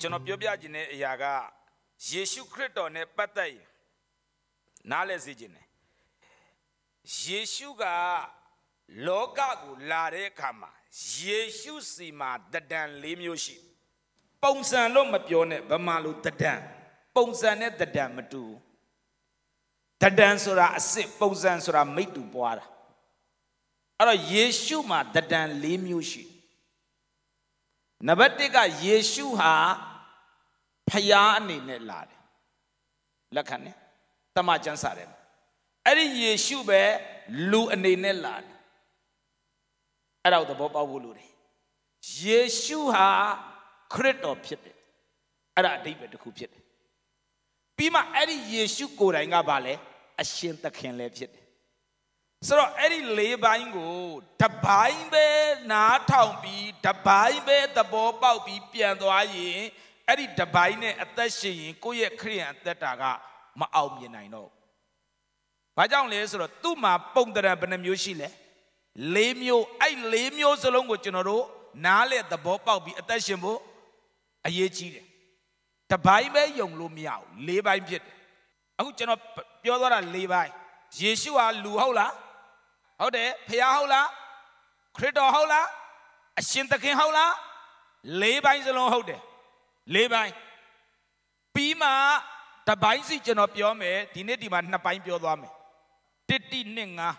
ကျွန်တော်ပြောပြခြင်းတဲ့အရာကယေရှုခရစ်တော်နဲ့ပတ်သက်ရင်နားလည်စေခြင်းနဲ့ယေရှုကလောကကိုလာတဲ့အခါမှာယေရှုစီမှာတဒံ၄မျိုးရှိပုံစံလို့မပြောနဲ့ဗမာလိုတဒံပုံစံနဲ့တဒံမတူတဒံဆိုတာအစစ်ပုံစံဆိုတာမိတ္တူပွားတာအဲ့တော့ယေရှုမှာတဒံ၄မျိုးရှိနံပါတ်1ကယေရှုဟာဖျားအနေနဲ့လာတယ်လက်ခံတယ်တမန်ကျမ်းစာတယ်အဲ့ဒီယေရှုပဲလူအနေနဲ့လာတယ်အဲ့ဒါကိုသဘောပေါက်ဖို့လိုတယ်ယေရှုဟာခရစ်တော်ဖြစ်တယ်အဲ့ဒါအဓိပ္ပာယ်တစ်ခုဖြစ်တယ်ပြီးမှအဲ့ဒီယေရှုကိုယ်တိုင်ကဘာလဲအရှင်သခင်လည်းဖြစ်တယ်ဆိုတော့အဲ့ဒီ၄ဘိုင်းကိုတပိုင်းပဲနားထောင်ပြီးတပိုင်းပဲသဘောပေါက်ပြီးပြန်သွားရင်အဲ့ဒီတပိုင်းနဲ့အသက်ရှင်ရင်ကိုယ့်ရဲ့ခရိယန်အသက်တာကမအောင်မြင်နိုင်တော့ဘာကြောင့်လဲဆိုတော့သူ့မှာပုံတရံဘယ်နှမျိုးရှိလဲ၄မျိုးအဲ့၄မျိုးစလုံးကိုကျွန်တော်တို့နားလေသဘောပေါက်ပြီးအသက်ရှင်ဖို့အရေးကြီးတယ်တပိုင်းပဲယုံလို့မရဘူး၄ဘိုင်းဖြစ်တယ်အခုကျွန်တော်ပြောသွားတာ၄ဘိုင်းယေရှုဟာလူဟုတ်လားဟုတ်တယ်ဖခင်ဟုတ်လားခရစ်တော်ဟုတ်လားအရှင်သခင်ဟုတ်လား၄ဘိုင်းစလုံးဟုတ်တယ်၄ဘိုင်းပြီးမှတပိုင်းစီကျွန်တော်ပြောမယ်ဒီနေ့ဒီမှာ2ပိုင်းပြောသွားမယ်1 2 5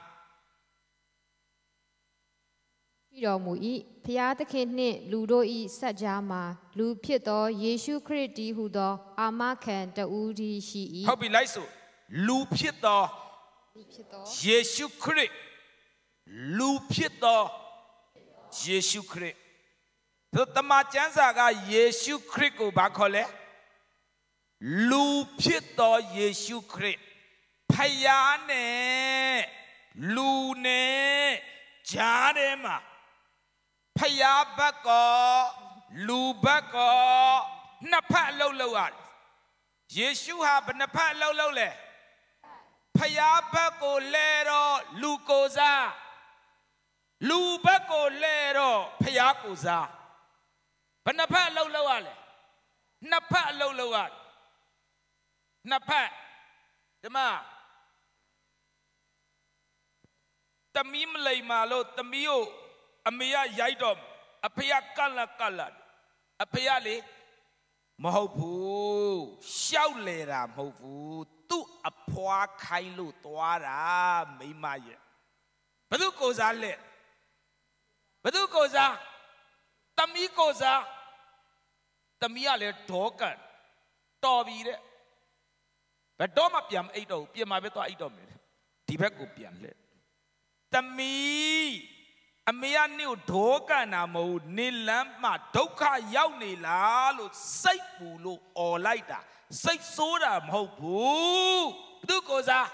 ရှိတော်မူ၏ဖျားသခင်နှင့်လူတို့၏စัจ जा မှာလူဖြစ်သောယေရှုခရစ်တည်းဟူသောအာမခံတဦးတည်းရှိ၏ဟုတ်ပြီလိုက်စို့လူဖြစ်သောယေရှုခရစ်လူဖြစ်သောယေရှုခရစ်သူတမန်ကျမ်းစာကယေရှုခရစ်ကိုဘာခေါ်လဲလူဖြစ်သောယေရှုခရစ်ဖယားနဲ့လူနဲ့ဂျားထဲမှာဖယားဘက်ကလူဘက်ကနှစ်ဖက်အလုပ်လုပ်ရတယ်ယေရှုဟာဘယ်နှစ်ဖက်အလုပ်လုပ်လဲဖယားဘက်ကိုလဲတော့လူကိုစားလူဘက်ကိုလဲတော့ဖယားကိုစားဘယ်နှစ်ဖက်အလုပ်လုပ်ရလဲနှစ်ဖက်အလုပ်လုပ်ရတယ်နှစ်ဖက်ဒီမှာတမီးမလိမ္မာလို့တမီးကိုအမေကရိုက်တော့အဖေကကတ်လာအဖေကလေမဟုတ်ဘူးရှောက်လေတာမဟုတ်ဘူးသူ့အဖွားခိုင်းလို့သွားတာမိမရဲ့ဘယ်သူကိုစားလဲဘယ်သူကိုစားတမီးကိုစားတမီးကလည်းဒေါကန်တော်ပြီတဲ့ဘယ်တော့မှပြန်မအိတ်တော့ဘူးပြင်မှာပဲသွားအိတ်တော့မယ်ဒီဘက်ကိုပြန်လဲတမီးအမေကနင့်ကိုဒေါကန်တာမဟုတ်နေလမ်းမှာဒုက္ခရောက်နေလားလို့စိတ်ပူလို့អော်လိုက်တာစိတ်ဆိုးတာမဟုတ်ဘူးဘသူကိုစား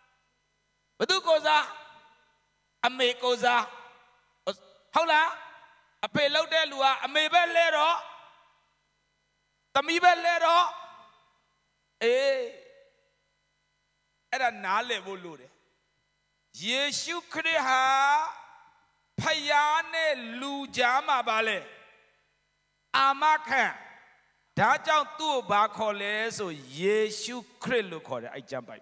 အမေကိုစားဟုတ်လားအဖေလောက်တဲ့လူကအမေပဲလဲတော့သမီးပဲလဲတော့အေးအဲ့ဒါနားလည်ဖို့လိုတယ်ယေရှုခရစ်ဟာဖယားနဲ့လူကြားမှာပါလေအာမခံဒါကြောင့်သူ့ကိုဘာခေါ်လဲဆိုယေရှုခရစ်လို့ခေါ်တယ်အဲ့ကျမ်းပိုက်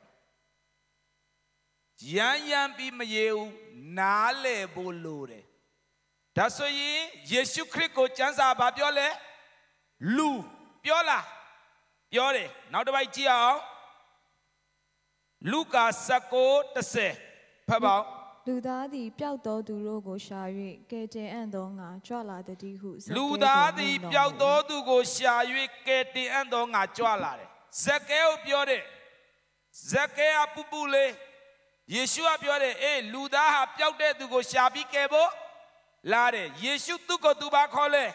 ရမ်းပြီးမရေဘူးနားလည်ဖို့လိုတယ်ဒါဆိုရင်ယေရှုခရစ်ကိုကျမ်းစာဘာပြောလဲလူပြောလားပြောတယ်နောက်တစ်ပိုက်ကြည့်အောင်လူကာ19:10ဖတ်ပါလူသားသည်ပျောက်သောသူတို့ကိုရှာ၍ကယ်တင်အံ့သောငါကြွလာသည်ဟုလူသားသည်ပျောက်သောသူကိုရှာ၍ကယ်တင်အံ့သောငါကြွလာတယ်ဇက်ကဲကိုပြောတယ်ဇက်ကဲပူပူလေးယေရှုကပြောတယ်အေးလူသားဟာပျောက်တဲ့သူကိုရှာပြီးကယ်ဖို့လာတယ်ယေရှုသူ့ကိုသူဘာခေါ်လဲ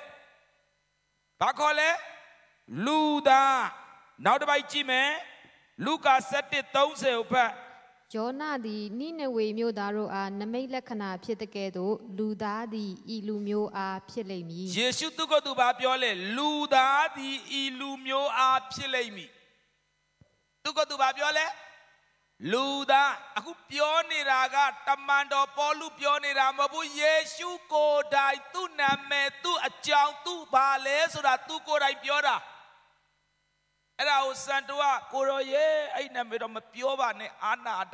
လူသားနောက်တစ်ပိုက်ကြည့်မယ်လူကာ7:30ကိုဖတ်ယောနသည်နိနဝေမြို့သားတို့အားနမိတ်လက္ခဏာဖြစ်တဲ့ကဲ့သို့လူသားသည်ဤလူမျိုးအားဖြစ်လိမ့်မည်ယေရှုသူကသူဘာပြောလဲလူသားသည်ဤလူမျိုးအားဖြစ်လိမ့်မည်သူကသူဘာပြောလဲလူသားအခုပြောနေတာကတမန်တော်ပေါလုပြောနေတာမဟုတ်ဘူးယေရှုကိုယ်တိုင်သူ့နာမည်သူ့အကြောင်းသူ့ဘာလဲဆိုတာသူကိုယ်တိုင်ပြောတာအဲ့ဒါကိုစံတော်ကကိုရောရဲ့အဲ့နာမည်တော့မပြောပါနဲ့အာနာတ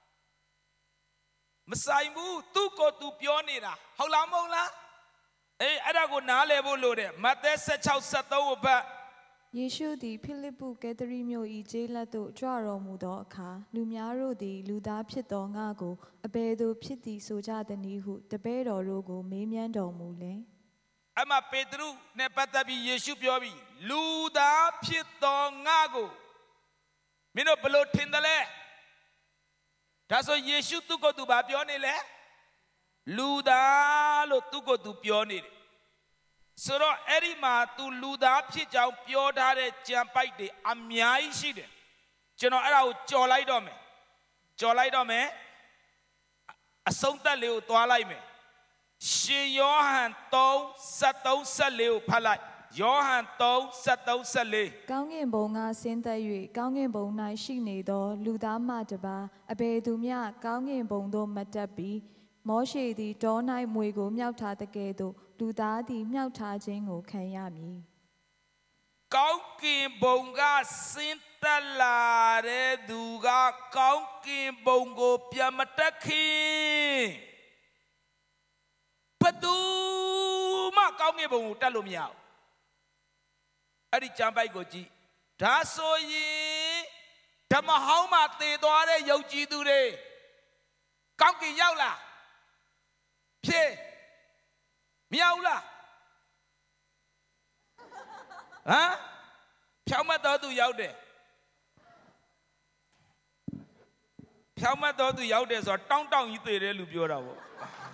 မဆိုင်ဘူးသူ့ကိုသူပြောနေတာဟုတ်လားမဟုတ်လားအေးအဲ့ဒါကိုနားလည်ဖို့လိုတယ်မဿဲ16:73ကိုဖတ်ယေရှုသည်ဖိလိပ္ပုကဲသရိမြို့၏ကျေးလက်သို့ကြွတော်မူသောအခါလူများတို့သည်လူသားဖြစ်သောငါကိုအဘယ်သို့ဖြစ်သည်ဆိုကြသနည်းဟုတပည့်တော်တို့ကိုမေးမြန်းတော်မူလျှင်အမပေတရုနဲ့ပတ်သက်ပြီးယေရှုပြောပြီးလူသားဖြစ်သောငါကိုမင်းတို့ဘလို့ထင်တယ်လဲဒါဆိုယေရှုသူ့ကိုယ်သူဘာပြောနေလဲလူသားလို့သူ့ကိုယ်သူပြောနေတယ်ဆိုတော့အဲ့ဒီမှာသူလူသားဖြစ်ကြောင်းပြောထားတဲ့ကြံပိုက်တွေအများကြီးရှိတယ်ကျွန်တော်အဲ့ဒါကိုကြော်လိုက်တော့မယ်အဆုံးသက်လေးကိုသွားလိုက်မယ်ရှင်ယောဟန်3:73-74ကိုဖတ်လိုက်ယောဟန်3:73-74 ကောင်းကင်ဘုံကဆင်းသက်၍ကောင်းကင်ဘုံ၌ရှိနေသောလူသားမှတပါအဘယ်သူမျှကောင်းကင်ဘုံသို့မတက်ပြီးမောရှေသည်တော၌မွေကိုမြောက်ထားတဲ့ကဲ့သို့လူသားသည်မြောက်ထားခြင်းကိုခံရမည်ကောင်းကင်ဘုံကဆင်းသက်လာတဲ့သူကကောင်းကင်ဘုံကိုပြန်မတက်ခင်ဘသူမှကောင်းကင်ဘုံကိုတက်လို့မရဘူးအဲ့ဒီကျမ်းပိုက်ကိုကြည့်ဒါဆိုရင်ဓမ္မဟောင်းမှာတည်သွားတဲ့ယုံကြည်သူတွေကောင်းကင်ရောက်လားဖြေမရောက်လားဟမ်ဖြောင်းမတ်တော်သူရောက်တယ်ဖြောင်းမတ်တော်သူရောက်တယ်ဆိုတော့တောင်းကြီးသေတယ်လူပြောတာပေါ့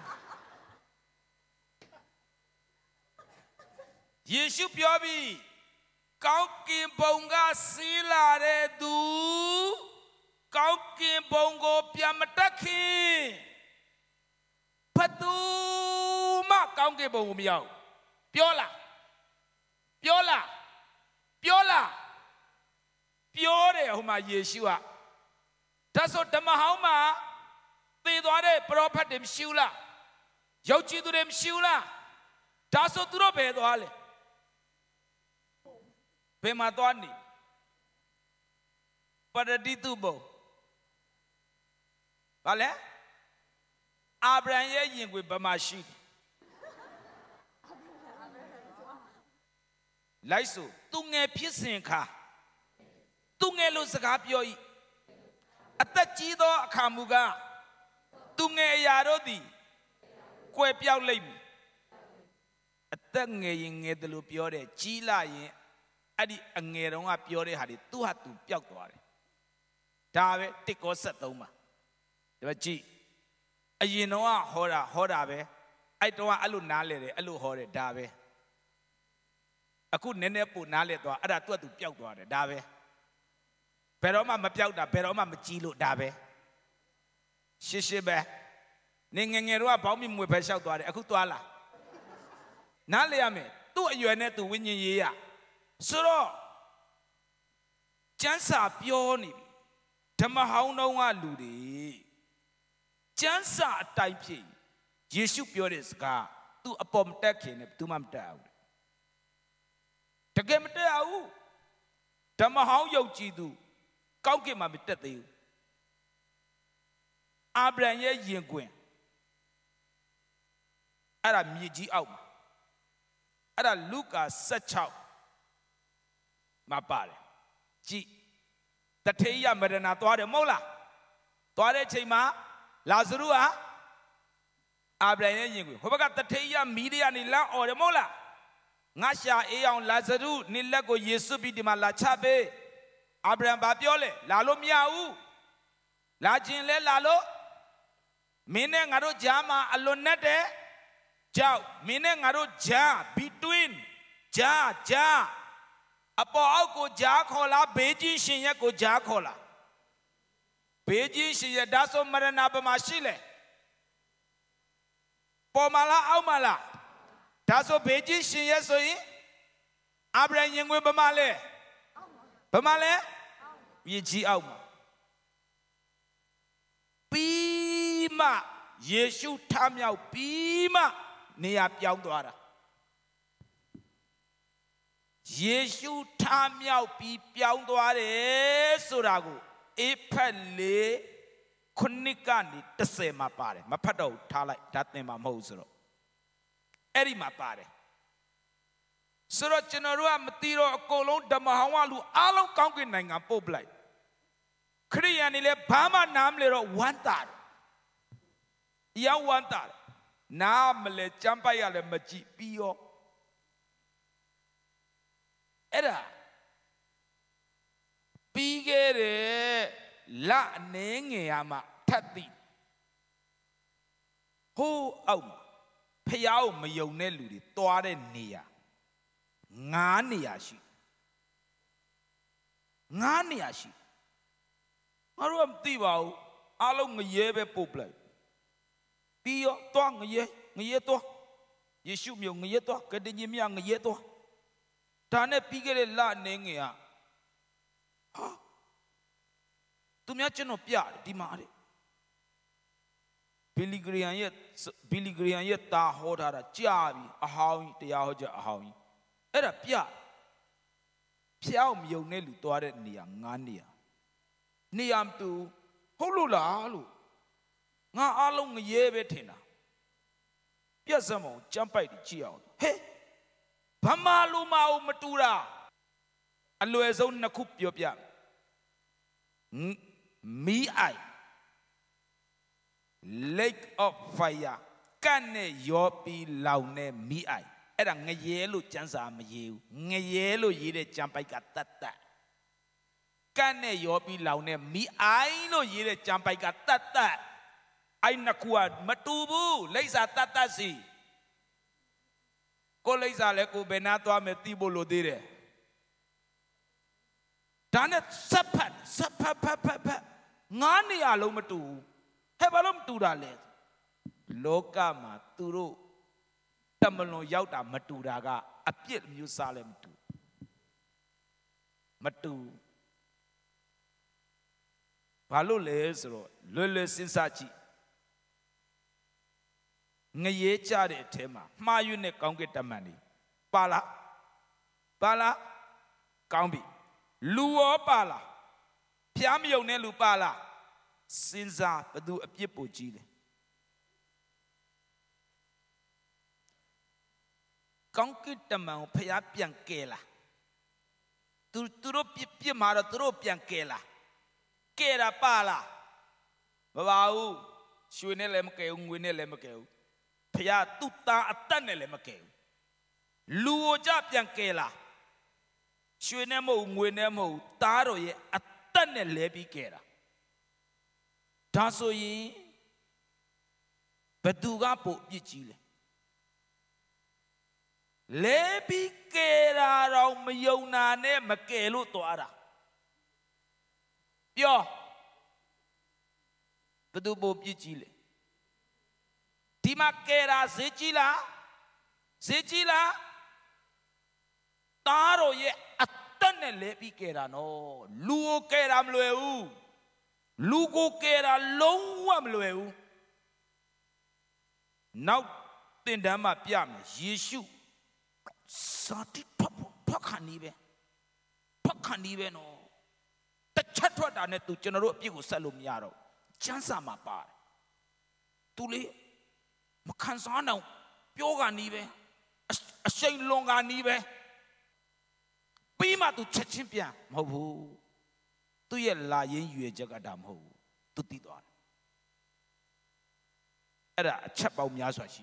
ယေရှုပြောပြီးကောင်းကင်ဘုံကစီးလာတဲ့သူကောင်းကင်ဘုံကိုပြန်မတက်ခင်ဘသူမှကောင်းကင်ဘုံကိုမရောက်ပြောတယ်ဟိုမှာယေရှုကဒါဆိုဓမ္မဟောင်းမှာသေသွားတဲ့ပရောဖက်တွေမရှိဘူးလားယုံကြည်သူတွေမရှိဘူးလားဒါဆိုသူတို့ဘယ်သွားလဲဘယ်မှာသွားနေပရဒိတုဘုံဘာလဲအာဗြဟံရဲ့ယင်ခွေဘယ်မှာရှိတယ်လိုက်ဆိုသူငယ်ဖြစ်စဉ်ခါသူငယ်လို့စကားပြော၏အသက်ကြီးသောအခါမူကားသူငယ်အရာတို့သည်ကွယ်ပြောက်လိမ့်မည်အသက်ငယ်ရင်ငယ်တယ်လို့ပြောတယ်ကြီးလာရင်အဲ့ဒီအငယ်တုန်းကပြောတဲ့ဟာတွေသူ့ဟာသူပျောက်သွားတယ်ဒါပဲ1 ကော73မှာဒါပဲကြည့်အရင်တော့ဟောတာပဲအဲ့တော့အဲ့လိုနားလဲတယ်အဲ့လိုဟောတယ်ဒါပဲအခုနည်းနည်းပို့နားလဲသွားအဲ့ဒါသူ့ဟာသူပျောက်သွားတယ်ဒါပဲဘယ်တော့မှမပျောက်တာဘယ်တော့မှမကြီးလို့ဒါပဲရှင်းပဲနေငယ်တော့ဘောင်းမီမွေပဲလျှောက်သွားတယ်အခုသွားလာနားလဲရမယ်သူ့အရွယ်နဲ့သူဝိညာဉ်ရေးရဆိုတော့ကျမ်းစာပြောနေပြီဓမ္မဟောင်းတော်ကလူတွေကျမ်းစာအတိုင်းဖြစ်ယေရှုပြောတဲ့စကားသူအပေါ်မတက်ခင်နဲ့သူမှမတက်ဘူးတကယ်မတက်ဘူးဓမ္မဟောင်းယုံကြည်သူကောင်းကင်မှာမတက်သေးဘူးအာဗြဟံရဲ့ယင်ခွင်အဲ့ဒါမြေကြီးအောက်မှာအဲ့ဒါလုကာ16မှာပါတယ်ကြည်တထေးရမရဏသွားတယ်မဟုတ်လားသွားတဲ့ချိန်မှာလာဇရုဟာအာဗြဟံရဲ့ယင်ခွင်ဟိုဘက်ကတထေးရမီးတွေကနေလမ်းអော်တယ်မဟုတ်လားငါရှာအေးအောင်လာဇရုနေလက်ကိုယေရှုပြီးဒီမှာလာချပေးအာဗြဟံဘာပြောလဲလာလို့မရဘူးလာခြင်းလဲလာလို့မင်းနဲ့ငါတို့ကြားမှာအလွန်နဲ့တဲ့ကြောက်မင်းနဲ့ငါတို့ကြား between ကြားအပေါ်အောက်ကိုကြားခေါ်လားဘေးကြီးရှင်ရက်ကိုကြားခေါ်လားဘေးကြီးရှင်ရက်ဒါဆိုမရဏဘမှာရှိလေပေါ်မှာလားအောက်မှာလားဒါဆိုဘေးကြီးရှင်ရက်ဆိုရင်အာဗြဟံရင်ခွင်ဘမှာလဲမြေကြီးအောက်မှာပြီးမှယေရှုထမြောက်ပြီးမှနေရာပြောင်းသွားတာယေရှုထားမြောက်ပြီးပြောင်းသွားတယ်ဆိုတာကိုအေဖက်လေခုနှစ်ကနေ30မှာပါတယ်မဖတ်တော့ထားလိုက်ဒါသင်မှာမဟုတ်ဆိုတော့အဲ့ဒီမှာပါတယ်ဆိုတော့ကျွန်တော်တို့ကမသိတော့အကုန်လုံးဓမ္မဟောင်းကလူအားလုံးကောင်းကင်နိုင်ငံပို့ပလိုက်ခရိယန်တွေလည်းဘာမှနားမလဲတော့ဝမ်းတာတယ်ရောက်ဝမ်းတာတယ်နားမလဲကြမ်းပိုက်ရလည်းမကြည့်ပြီးရောအဲ့ဒါပြီးခဲ့တဲ့လအနေငယ်ရမှထပ်သိဟိုးအောက်မှာဖျားကိုမယုံတဲ့လူတွေတွားတဲ့နေရာ9 နေရာရှိ9 နေရာရှိငါတို့ကမသိပါဘူးအားလုံးငရဲပဲပို့ပလိုက်ပြီးရောတွားငရဲတွားယေရှုမျိုးငရဲတွားကတိညမြငရဲတွားဒါနဲ့ပြီးခဲ့တဲ့လအနေငယ်ကဟာသူများကျွန်တော်ပြတယ်ဒီမှာတဲ့ဘီလီဂရီယန်ရဲ့တာဟောထားတာကြာပြီအဟောင်းကြီးတရားဟောချက်အဟောင်းကြီးအဲ့ဒါပြဖျောက်မြုံတဲ့လူသွားတဲ့နေရာ9 နေရာမတူဟုတ်လို့လားလို့ငါအားလုံးငရဲပဲထင်တာပြတ်စမ်းမအောင်ကြမ်းပိုက်ကြည့်အောင်ဟဲ့ဘာမှလိုမအောင်မတူတာအလွယ်ဆုံး2 ခုပြောပြမီးအိုင် lake of fire ကန့်နဲ့ရောပြီးလောင်တဲ့မီးအိုင်အဲ့ဒါငရဲလို့ကျမ်းစာမရေးဘူးငရဲလို့ရေးတဲ့ကျမ်းပိုက်ကတတ်ကန့်နဲ့ရောပြီးလောင်တဲ့မီးအိုင်လို့ရေးတဲ့ကျမ်းပိုက်ကတတ်အဲ့2 ခုကမတူဘူးလိပ်စာတတ်စီကိုလိပ်စာလဲကိုဘယ်နာသွားမယ်သိဖို့လိုသေးတယ်ဒါနဲ့ဆက်ဖတ်9 နေရာလုံးမတူဘူးဟဲ့ဘာလို့မတူတာလဲလောကမှာသူတို့တမလွန်ရောက်တာမတူတာကအပြစ်မျိုးစားလည်းမတူဘာလို့လဲဆိုတော့လွယ်စဉ်းစားကြည့်ငရဲကြတဲ့အထဲမှာမှားရွံ့တဲ့ကောင်းကင်တမန်တွေပါလားကောင်းပြီလူရောပါလားဖျားမယုံတဲ့လူပါလားစဉ်းစားဘသူအပြစ်ပိုကြီးလဲကောင်းကင်တမန်ကိုဖျားပြန်ကယ်လားသူတို့ပြစ်မှာတော့သူတို့ပြန်ကယ်လားကယ်တာပါလားမပါဘူးရွှေနဲ့လည်းမကယ်ဘူးငွေနဲ့လည်းမကယ်ဘူးဖျားသူ့သားအသက်နဲ့လည်းမကယ်ဘူးလူကိုကြပြန်ကယ်လားရွှေနဲ့မဟုတ်ငွေနဲ့မဟုတ်သားတော်ရဲ့အသက်နဲ့လဲပြီးကယ်တာဒါဆိုရင်ဘသူကပို့ပြစ်ကြီးလဲလဲပြီးကယ်တာတော့မယုံနာနဲ့မကယ်လို့သွားတာပြောဘသူပို့ပြစ်ကြီးလဲဒီမှာကယ်တာဈေးကြီးလားသားတော်ရဲ့အသက်နဲ့လဲပြီးကယ်တာနော်လူကိုကယ်တာမလွယ်ဘူးလူကိုကယ်တာလုံးဝမလွယ်ဘူးနောက်တင်တန်းမှာပြမယ်ယေရှုစာတိဖတ်ခဏီးပဲနော်တစ်ချက်ထွက်တာနဲ့သူကျွန်တော်တို့အပြစ်ကိုဆက်လို့မရတော့ကျမ်းစာမှာပါတယ်သူလေမခံစားနိုင်ပြောခဏီးပဲအရှိန်လွန်ခဏီးပဲပြီးမှသူချက်ချင်းပြန်မဟုတ်ဘူးသူ့ရဲ့လာရင်းရွေချက်ကဒါမဟုတ်ဘူးသူတည်သွားတယ်အဲ့ဒါအချက်ပေါင်းများစွာရှိ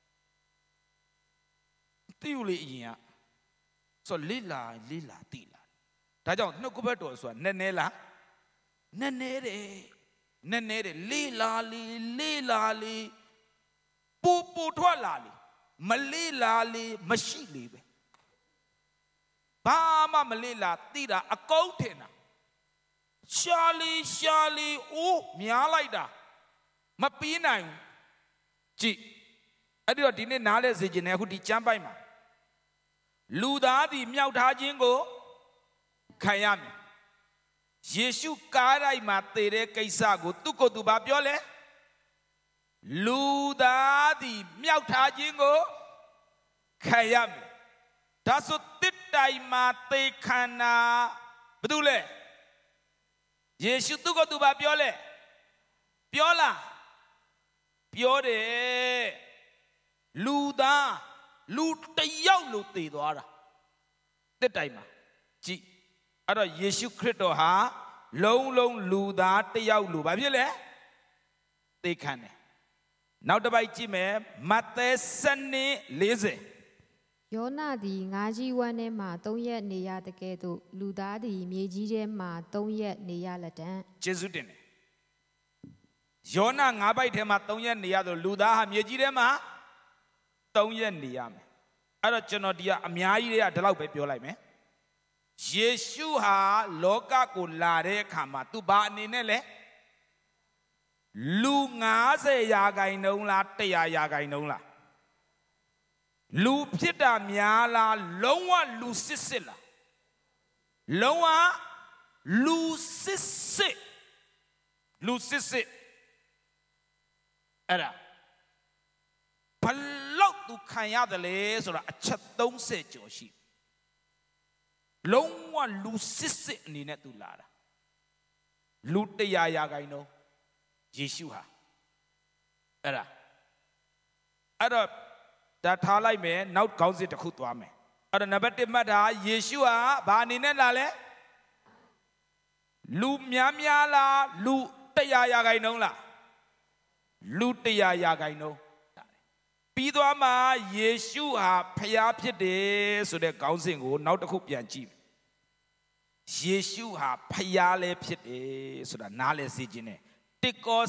တိယူလေအရင်ကဆိုလေးလာတိလာဒါကြောင့်နှုတ်ကပတ်တော်ဆိုတာနည်းနည်းလားနည်းနည်းတယ်လေးလာလေပူထွက်လာလေမလေးလာလေမရှိလေပဲဘာမှမလေးလာတိတာအကုန်းထင်တာရှာလီအိုးများလိုက်တာမပြီးနိုင်ကြည့်အဲ့ဒီတော့ဒီနေ့နားလဲစေခြင်းနဲ့အခုဒီကျမ်းပိုက်မှာလူသားသည်မြောက်ထားခြင်းကိုခံရမယ်ယေရှုကားရိုက်မှာတည်တဲ့ကိစ္စကိုသူ့ကိုယ်သူဘာပြောလဲလူသားသည်မြောက်ထားခြင်းကိုခံရမယ်ဒါဆိုတစ်တတိုင်မှာသေခန္ဓာဘာတူလဲယေရှုသူကသူဘာပြောလဲပြောလားပြောတယ်လူသားလူတစ်ယောက်လို့သေသွားတာတစ်တိုင်မှာကြည့်အဲ့တော့ယေရှုခရစ်တော်ဟာလုံးလုံးလူသားတစ်ယောက်လို့ဘာဖြစ်လဲသေခံတယ်နောက်တစ်ပိုက်ကြည့်မယ်မဿဲ7:40 ယောနာသည်ငါးကြီးဝမ်းထဲမှ3ရက်နေရတဲ့ကဲ့သို့လူသားသည်မြေကြီးထဲမှ3ရက်နေရလက်တံယေရှုတင်တယ်ယောနာ9ပိုက်ထဲမှာ3ရက်နေရဆိုလူသားဟာမြေကြီးထဲမှာ3ရက်နေရမယ်အဲ့တော့ကျွန်တော်ဒီကအများကြီးတွေကဒီလောက်ပဲပြောလိုက်မယ်ယေရှုဟာလောကကိုလာတဲ့အခါမှာသူဘာအနေနဲ့လဲလူ90%လား100%လားလူဖြစ်တာများလားလုံးဝလူစစ်လားလုံးဝလူစစ်အဲ့ဒါဘလောက်သူခံရတယ်လဲဆိုတာအချက်30ကျော်ရှိလုံးဝလူစစ်အနေနဲ့သူလာတာလူ100%ယေရှုဟာအဲ့တော့ဒါထားလိုက်မယ်နောက်ခေါင်းစဉ်တစ်ခုသွားမယ်အဲ့တော့နံပါတ်1မှတ်တာယေရှုဟာဘာအနေနဲ့လာလဲလူများလားလူ100%လားလူ100%ပြီးသွားမှယေရှုဟာဖျားဖြစ်တယ်ဆိုတဲ့ခေါင်းစဉ်ကိုနောက်တစ်ခုပြန်ကြည့်ယေရှုဟာဖျားလည်းဖြစ်တယ်ဆိုတာနားလည်စေခြင်းနဲ့1 ကော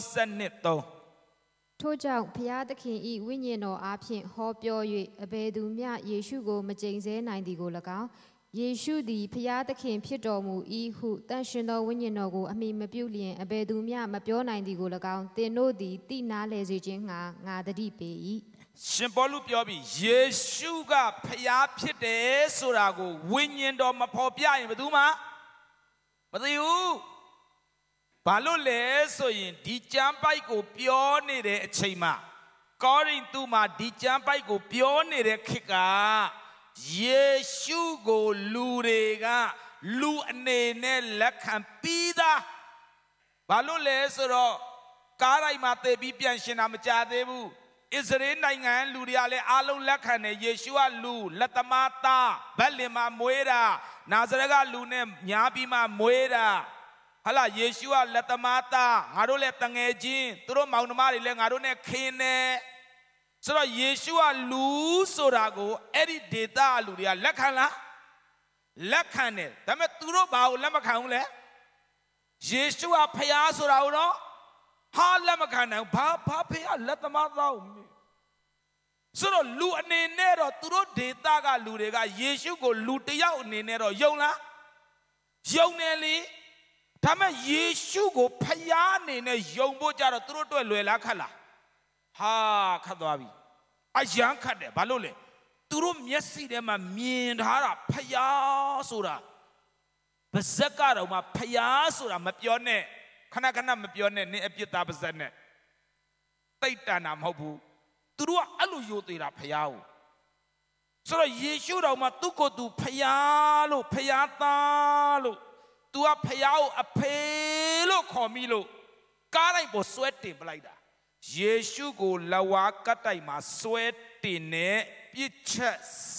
7:3 ထို့ကြောင့်ဖျားသခင်ဤဝိညာဉ်တော်အားဖြင့်ဟောပြော၍အဘယ်သူမျှယေရှုကိုမကျိန်ဆဲနိုင်သည်ကို၎င်းယေရှုသည်ဖျားသခင်ဖြစ်တော်မူ၏ဟုတန်ရှင်သောဝိညာဉ်တော်ကိုအမိမပြုလျင်အဘယ်သူမျှမပြောနိုင်သည်ကို၎င်းသင်တို့သည်သိနာလေစေခြင်းငှာငါတတိပေ၏ရှင်ပေါလုပြောပြီးယေရှုကဖျားဖြစ်တယ်ဆိုတာကိုဝိညာဉ်တော်မဖော်ပြရင်ဘယ်သူမှမသိဘူးဘာလို့လဲဆိုရင်ဒီကျမ်းပိုက်ကိုပြောနေတဲ့အချိန်မှာကောရိန္သုမှာဒီကျမ်းပိုက်ကိုပြောနေတဲ့ခေတ်ကယေရှုကိုလူတွေကလူအနေနဲ့လက်ခံပြီးသားဘာလို့လဲဆိုတော့ကားတိုင်းမှာသေပြီးပြန်ရှင်တာမကြသေးဘူးဣသရေလနိုင်ငံလူတွေကလည်းအားလုံးလက်ခံတယ်ယေရှုကလူလက်သမားသားဗက်လင်မှာမွေးတာနာဇရက်ကလူနဲ့ညာပြီးမှမွေးတာဟာလာယေရှုကလက်သမားသားငါတို့လည်းတငယ်ချင်းသူတို့မောင်နှမတွေလည်းငါတို့နဲ့ခင်းတယ်ဆိုတော့ယေရှုကလူဆိုတာကိုအဲ့ဒီဒေတာလူတွေကလက်ခံလားလက်ခံတယ်ဒါပေမဲ့သူတို့ဘာကိုလက်မခံဘူးလဲယေရှုကဖျားဆိုတာကိုတော့ဟာလက်မခံနိုင်ဘာဖျားလက်သမားသားကိုဆိုတော့လူအနေနဲ့တော့သူတို့ဒေတာကလူတွေကယေရှုကိုလူတစ်ယောက်အနေနဲ့တော့ယုံလားယုံတယ်လေဒါမဲ့ယေရှုကိုဖျားအနေနဲ့ယုံဖို့ကြတော့သူတို့အတွက်လွယ်လားခက်လားဟာခတ်သွားပြီအယံခတ်တယ်ဘာလို့လဲသူတို့မျက်စိထဲမှာမြင်ထားတာဖျားဆိုတာပါဇက်ကတော့မှဖျားဆိုတာမပြောနဲ့ခဏမပြောနဲ့နင်းအပြစ်သားပါဇက်နဲ့တိတ်တန်တာမဟုတ်ဘူးသူတို့ကအဲ့လိုယိုသေးတာဖျားကိုဆိုတော့ယေရှုတော်မှာသူ့ကိုယ်သူဖျားလို့ဖျားသားလို့သူကဖျားကိုအဖေလို့ခေါ်မိလို့ကားတိုင်းပေါ်ဆွဲတင်ပလိုက်တာယေရှုကိုလဝါကတ်တိုက်မှာဆွဲတင်တဲ့ပြစ်ချက်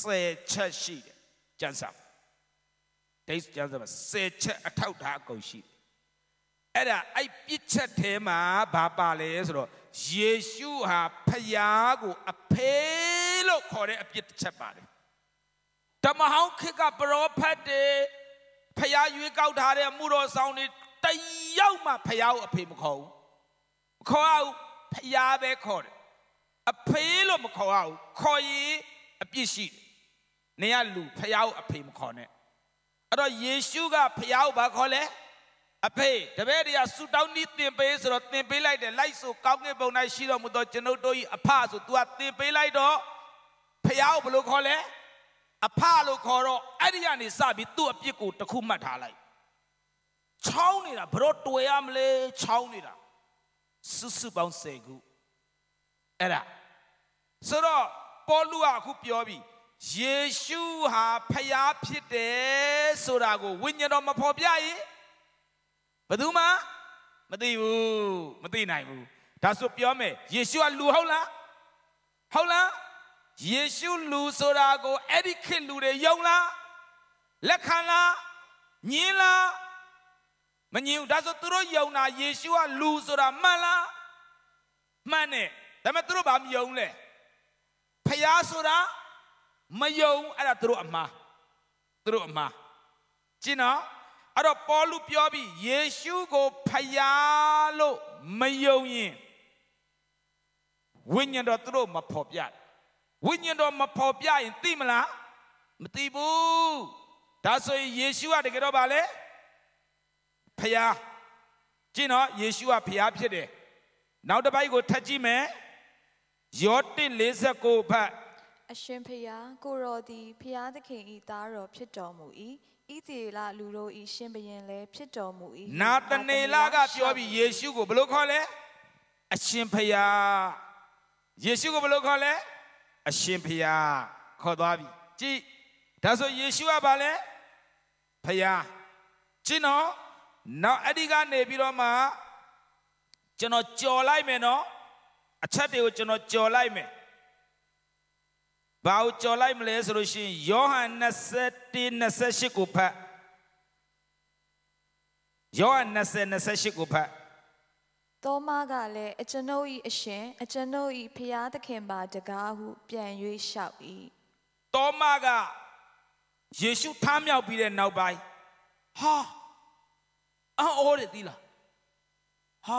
10ချက်ရှိတယ်ကျမ်းစာဒိတ်ကျမ်းစာမှာ10ချက်အထောက်ထားအကုန်ရှိတယ်အဲ့ဒါအဲ့ပြစ်ချက်ထဲမှာဘာပါလဲဆိုတော့ယေရှုဟာဖျားကိုအဖေလို့ခေါ်တဲ့အပြစ်တစ်ချက်ပါတယ်ဓမ္မဟောင်းခေတ်ကပရောဖက်တွေဖျားရွေးကောက်ထားတဲ့မှုတော်ဆောင်တွေတယောက်မှဖျားကိုအဖေမခေါ်ဘူးမခေါ်ဘူးဖျားပဲခေါ်တယ်အဖေလို့မခေါ်ဘူးခေါ်ရင်အပြစ်ရှိတယ်နေရလူဖျားကိုအဖေမခေါ်နဲ့အဲ့တော့ယေရှုကဖျားကိုဘာခေါ်လဲအဖေတပည့်တွေကဆူတောင်းနီးတင်ပေးဆိုတော့တင်ပေးလိုက်တယ်လိုက်ဆိုကောင်းကင်ဘုံ၌ရှိတော်မူသောကျွန်ုပ်တို့၏အဖဆို तू ကတင်ပေးလိုက်တော့ဖျားကိုဘယ်လိုခေါ်လဲအဖလို့ခေါ်တော့အဲ့ဒီကနေစပြီးသူ့အပြစ်ကိုတစ်ခုမှတ်ထားလိုက်ချောင်းနေတာဘလို့တွေ့ရမလဲချောင်းနေတာစုပေါင်း10ခုအဲ့ဒါဆိုတော့ပေါလုကအခုပြောပြီးယေရှုဟာဖျားဖြစ်တယ်ဆိုတာကိုဝိညာဉ်တော်မဖော်ပြရင်ဘယ်သူမှမသိဘူးမသိနိုင်ဘူးဒါဆိုပြောမယ်ယေရှုကလူဟုတ်လားဟုတ်လားယေရှုလူဆိုတာကိုအဲ့ဒီခေတ်လူတွေယုံလားလက်ခံလားညင်းလားမညင်းဘူးဒါဆိုသူတို့ယုံတာယေရှုကလူဆိုတာမှန်လားမှန်တယ်ဒါပေမဲ့သူတို့ဘာမယုံလဲဖျားဆိုတာမယုံအဲ့ဒါသူတို့အမှားကျင်းတော့အဲ့တော့ပေါလုပြောပြီးယေရှုကိုဖျားလို့မယုံရင်ဝိညာဉ်တော်သူတို့မဖော်ပြဝိညာဉ်တော်မဖော်ပြရင်သိမလားမသိဘူးဒါဆိုရင်ယေရှုကတကယ်တော့ဗာလဲဖျားကျင်းတော့ယေရှုကဖျားဖြစ်တယ်နောက်တစ်ပိုက်ကိုထပ်ကြည့်မယ်ယော1:49ဖတ်အရှင်ဖျားကိုရောသည်ဖျားသခင်ဤသားတော်ဖြစ်တော်မူ၏ဣသရေလလူတို့ဤရှင်ဘုရင်လည်းဖြစ်တော်မူ၏နာသနေလကပြောပြီးယေရှုကိုဘယ်လိုခေါ်လဲအရှင်ဖျားယေရှုကိုဘယ်လိုခေါ်လဲအရှင်ဖျားခေါ်သွားပြီကြည့်ဒါဆိုယေရှုကဘာလဲဖျားကျင်းတော့နောက်အဲ့ဒီကနေပြီးတော့မှကျွန်တော်ကြော်လိုက်မယ်နော်အချက်တွေကိုကျွန်တော်ကြော်လိုက်မယ်ဘာကိုကြော်လိုက်မလဲဆိုလို့ရှိရင်ယောဟန်20:28ကိုဖတ်ယောဟန်20:28ကိုဖတ်သောမကလည်းအကျွန်ုပ်၏အရှင်အကျွန်ုပ်၏ဖျားသခင်ပါတကားဟုပြန်၍လျှောက်၏သောမကယေရှုထမ်းမြောက်ပြီးတဲ့နောက်ပိုင်းဟာအော်တယ်သီးလားဟာ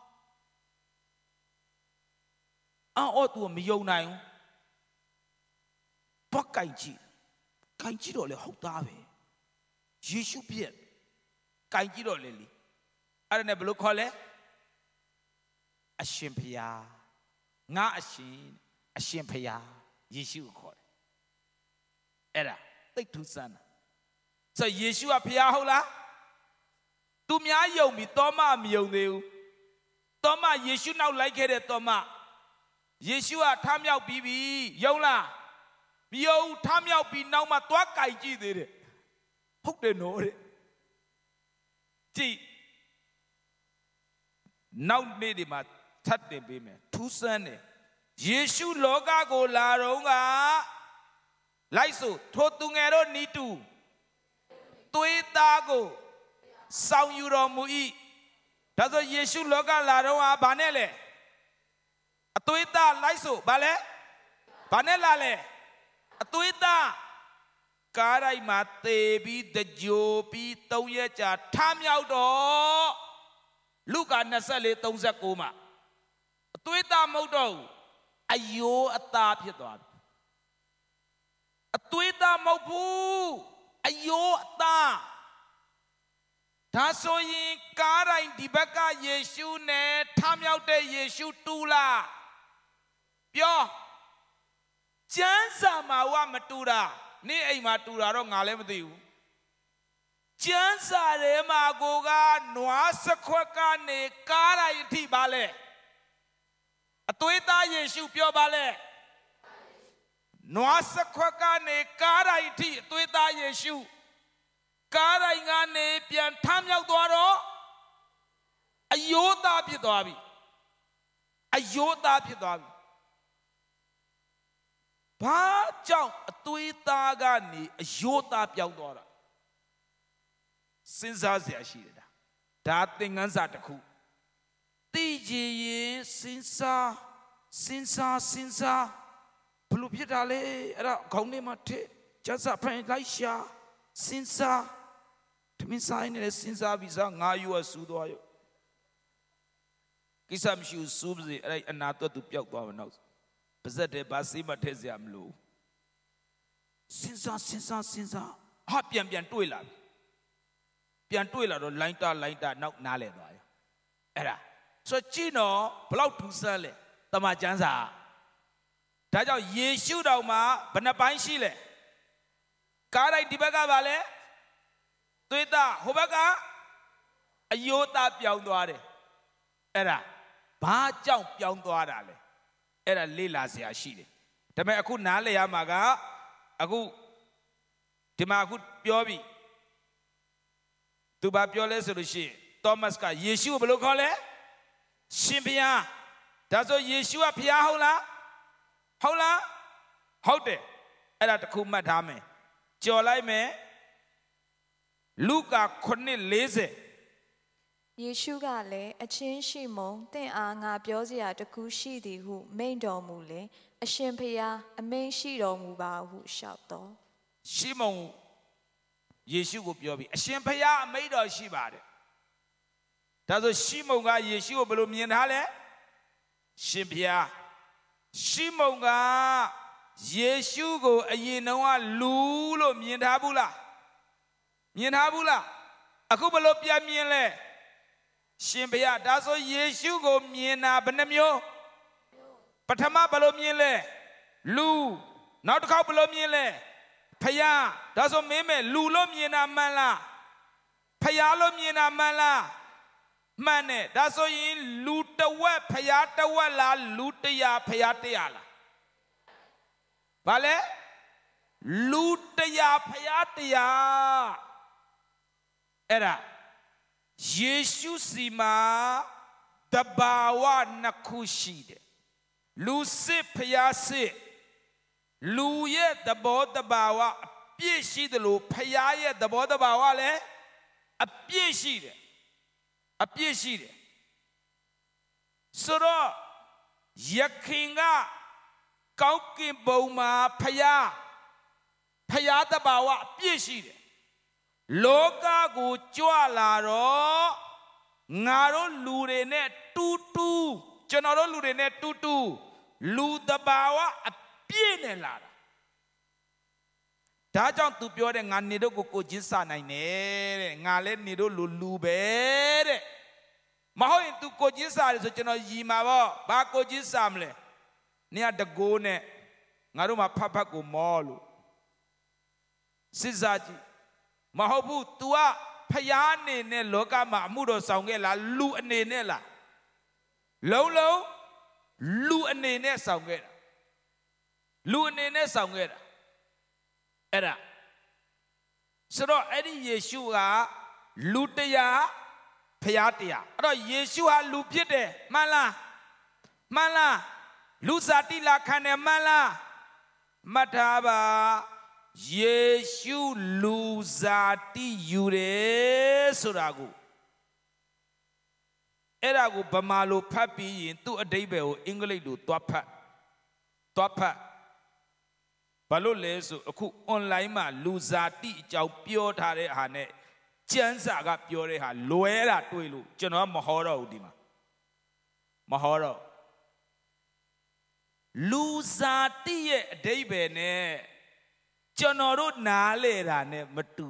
အော်သူမယုံနိုင်ဘူးတော့ကြိုင်ကြည့်တော့လေဟုတ်သားပဲယေရှုပြည့်ကြိုင်ကြည့်တော့လေလေအဲ့ဒါနဲ့ဘယ်လိုခေါ်လဲအရှင်ဖျားငါအရှင်ဖျားယေရှုကိုခေါ်တယ်အဲ့ဒါသိထူးဆန်းတာဆိုယေရှုကဖျားဟုတ်လားသူများယုံပြီသောမမယုံသေးဘူးသောမယေရှုနောက်လိုက်ခဲ့တဲ့သောမယေရှုကထမြောက်ပြီးပြီယုံလားမယုံထမြောက်ပြီးနောက်မှသွားကြိုင်ကြည့်သေးတယ်ဟုတ်တယ်နော်တဲ့ကြည့်နောက်နေ့ဒီမှာထပ်တင်ပေးမယ်ထူးဆန်းတယ်ယေရှုလောကကိုလာတော့ကလိုက်စို့ထိုသူငယ်တို့နီတူသွေးသားကိုဆောင်ယူတော်မူ၏ဒါဆိုယေရှုလောကလာတော့ဘာနဲ့လဲအသွေးသားလိုက်စို့ဘာလဲဘာနဲ့လာလဲအသွေးသားကားတိုင်းမှာသေပြီးတကြိုပြီး3ရက်ကြာထမြောက်တော့လုကာ24:39မှာအသွေးသားမဟုတ်တော့ဘူးအယိုးအသားဖြစ်သွားပြီအသွေးသားမဟုတ်ဘူးအယိုးအသားဒါဆိုရင်ကားတိုင်းဒီဘက်ကယေရှုနဲ့ထမြောက်တဲ့ယေရှုတူလားပြောကျမ်းစာမှာဝမတူတာနေ့အိမ်မှာတူတာတော့ငါလည်းမသိဘူးကျမ်းစာထဲမှာကိုကနွားစခွက်ကနေကားတိုင်းအထိပါလဲအသွေးသားယေရှုပြောပါလဲနွားစခွက်ကနေကားတိုင်းအထိအသွေးသားယေရှုကားတိုင်းကနေပြန်ထမြောက်သွားတော့အယိုးသားဖြစ်သွားပြီအယိုးသားဖြစ်သွားပြီဘာကြောင့်အသွေးသားကနေအယိုးသားပြောင်းသွားတာစဉ်းစားစရာရှိတယ်ဒါသင်ခန်းစာတစ်ခုသိကြရင်စဉ်းစားဘလို့ဖြစ်တာလဲအဲ့ဒါခေါင်းထဲမှာထည့်ကျန်းစာဖန်လိုက်ရှာစဉ်းစားတမင်ဆိုင်နေစဉ်းစားပြီးစားငါယူဆူသွားရောကိစ္စမရှိဘူးစူးပါစေအဲ့အနာတော့သူပျောက်သွားမှာနောက်ပါဇက်တဲ့ဘာစီးမထည့်စရာမလိုစဉ်းစားဟာပြန်တွေးလာပြီပြန်တွေးလာတော့လိုင်းတာနောက်နားလဲသွားရောအဲ့ဒါဆိုကြည့်တော့ဘလောက်ထူးဆန်းလဲတမန်ကျမ်းစာဒါကြောင့်ယေရှုတော်မှာဘယ်နှပိုင်းရှိလဲကားတိုင်းဒီဘက်ကပါလဲသွေးသားဟိုဘက်ကအယိုးသားပြောင်းသွားတယ်အဲ့ဒါဘာကြောင့်ပြောင်းသွားတာလဲအဲ့ဒါလေ့လာစရာရှိတယ်ဒါပေမဲ့အခုနားလည်ရမှာကအခုဒီမှာအခုပြောပြီသူဘာပြောလဲဆိုလို့ရှိရင်သောမတ်ကယေရှုကိုဘယ်လိုခေါ်လဲရှင်ဘုရားဒါဆိုယေရှုကဘုရားဟုတ်လားဟုတ်တယ်အဲ့ဒါတခုမှတ်ထားမယ်ကြော်လိုက်မယ်လူကာ9:40 ယေရှုကလည်းအချင်းရှိမုန်တင့်အားငါပြောစရာတခုရှိသည်ဟုမိန့်တော်မူလေအရှင်ဖျားအမိန့်ရှိတော်မူပါဟုလျှောက်တော်ရှိမုန်ယေရှုကိုပြောပြီးအရှင်ဖျားအမိန့်တော်ရှိပါတယ်ဒါဆိုရှိမုန်ကယေရှုကိုဘယ်လိုမြင်ထားလဲရှင်ဖျားရှိမုန်ကယေရှုကိုအရင်တုန်းကလူလို့မြင်ထားဘူးလားအခုဘယ်လိုပြန်မြင်လဲရှင်ဘုရားဒါဆိုယေရှုကိုမြင်တာဘယ်နှမျိုးပထမဘယ်လိုမြင်လဲလူနောက်တစ်ခေါက်ဘယ်လိုမြင်လဲဖယားဒါဆိုမင်းမဲ့လူလို့မြင်တာမှန်လားဖယားလို့မြင်တာမှန်လားမှန်တယ်ဒါဆိုရင်လူတဝက်ဖယားတဝက်လားလူ100ဖယား100လားဘာလဲလူ100ဖယား100အဲ့ဒါယေရှုစီမှာတဘာဝနှစ်ခုရှိတယ်လူစစ်ဖျားစစ်လူရဲ့သဘောတဘာဝအပြည့်ရှိတယ်လို့ဖျားရဲ့သဘောတဘာဝလည်းအပြည့်ရှိတယ်ဆိုတော့ယခင်ကကောင်းကင်ဘုံမှာဖျားတဘာဝအပြည့်ရှိတယ်လောကကိုကြွလာတော့ငါတို့လူတွေနဲ့တူကျွန်တော်တို့လူတွေနဲ့တူလူတဘာဝအပြည့်နဲ့လာတာဒါကြောင့်သူပြောတယ်ငါနေတို့ကိုချင်းစားနိုင်တယ်တဲ့ငါလည်းနေတို့လူပဲတဲ့မဟုတ်ရင် तू ကိုချင်းစားတယ်ဆိုကျွန်တော်ယီမှာပေါ့ဘာကိုချင်းစားမလဲနင်ကတကိုးနဲ့ငါတို့မှာဖတ်ကိုမောလို့စစ်စားကြည့်မဟုတ်ဘူး तू ကဖျားအနေနဲ့လောကမှာအမှုတော်ဆောင်ခဲ့လားလူအနေနဲ့လားလုံးလူအနေနဲ့ဆောင်ခဲ့တာအဲ့ဒါဆိုတော့အဲ့ဒီယေရှုကလူ100ဖျား100အဲ့တော့ယေရှုဟာလူဖြစ်တယ်မှန်လားလူစားတိလာခံတယ်မှန်လားမှတ်ထားပါယေရှုလူစားတိယူတယ်ဆိုတာကိုအဲ့ဒါကိုဗမာလိုဖတ်ပြီးရင်သူ့အဓိပ္ပာယ်ကိုအင်္ဂလိပ်လိုသွားဖတ်ဘာလို့လဲဆိုအခု online မှာလူစားတိအကြောင်းပြောထားတဲ့ဟာနဲ့ကျမ်းစာကပြောတဲ့ဟာလွဲတာတွေ့လို့ကျွန်တော်မဟောတော့ဘူးဒီမှာမဟောတော့လူစားတိရဲ့အဓိပ္ပာယ်နဲ့ကျွန်တော်တို့နားလေတာနဲ့မတူ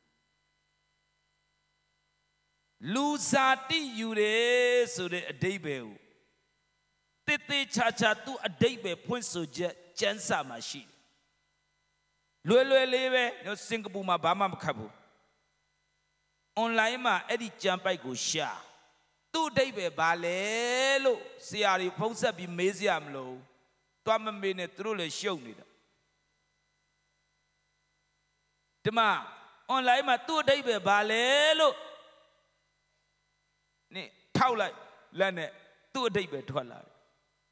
လူစားတိယူတယ်ဆိုတဲ့အဓိပ္ပာယ်ကိုတိတိချာချာသူ့အဓိပ္ပာယ်ဖွင့်ဆိုချက်ကျမ်းစာမှာရှိတယ်လွယ်လေးပဲစင်ကာပူမှာဘာမှမခတ်ဘူး online မှာအဲ့ဒီကျမ်းပိုက်ကိုရှာသူ့အဓိပ္ပာယ်ဘာလဲလို့ဆရာတွေဖုံးဆက်ပြီးမေးစရာမလိုသွားမမေးနဲ့သူတို့လည်းရှုပ်နေတာဒီမှာ online မှာသူ့အဓိပ္ပာယ်ဘာလဲလို့နေထောက်လိုက်လက်နဲ့သူ့အဓိပ္ပာယ်ထွက်လာတယ်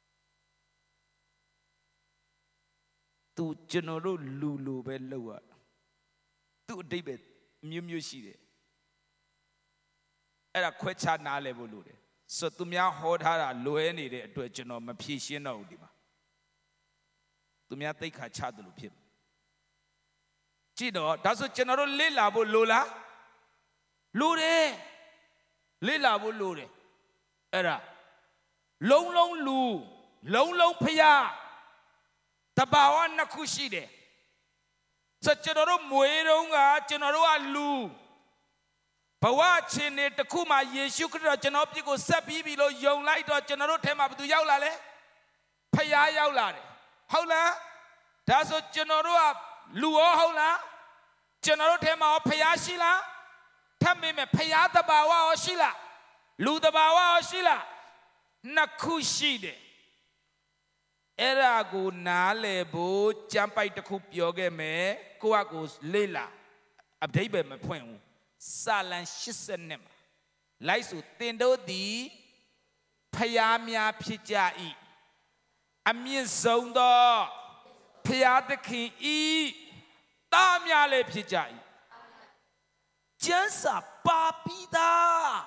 သူကျွန်တော်တို့လူပဲလောက်ရသူ့အဓိပ္ပာယ်မျိုးရှိတယ်အဲ့ဒါခွဲခြားနားလဲဖို့လိုတယ်ဆိုသူများဟောထားတာလွဲနေတဲ့အတွက်ကျွန်တော်မဖြေရှင်းတော့ဘူးဒီမှာသူများသိခါချတယ်လို့ဖြစ်ကြည့်တော့ဒါဆိုကျွန်တော်တို့လေ့လာဖို့လိုလားလိုတယ်လေ့လာဖို့လိုတယ်အဲ့ဒါလုံးလူလုံးဖျားတဘာဝနှစ်ခုရှိတယ်ဆိုကျွန်တော်တို့မွေးတုန်းကကျွန်တော်တို့ကလူဘဝချင်းနေတစ်ခုမှယေရှုခရစ်တော်ကျွန်တော်ပြစ်ကိုဆက်ပြီးပြီလို့ယုံလိုက်တော့ကျွန်တော်တို့ထဲမှာဘယ်သူရောက်လာလဲဖျားရောက်လာတယ်ဟုတ်လားဒါဆိုကျွန်တော်တို့ကလူရောဟုတ်လားကျွန်တော်တို့ထဲမှာဖျားရှိလားထပ်မိမယ်ဖျားတဘာဝရောရှိလားလူတဘာဝရောရှိလားနှစ်ခုရှိတယ် era go na lebo jampai to coup yoga me coagos lela abdebe me point salan shisenem laisu tendo di payamia pijai amin zondo payadakin e tamia le pijai jansa papida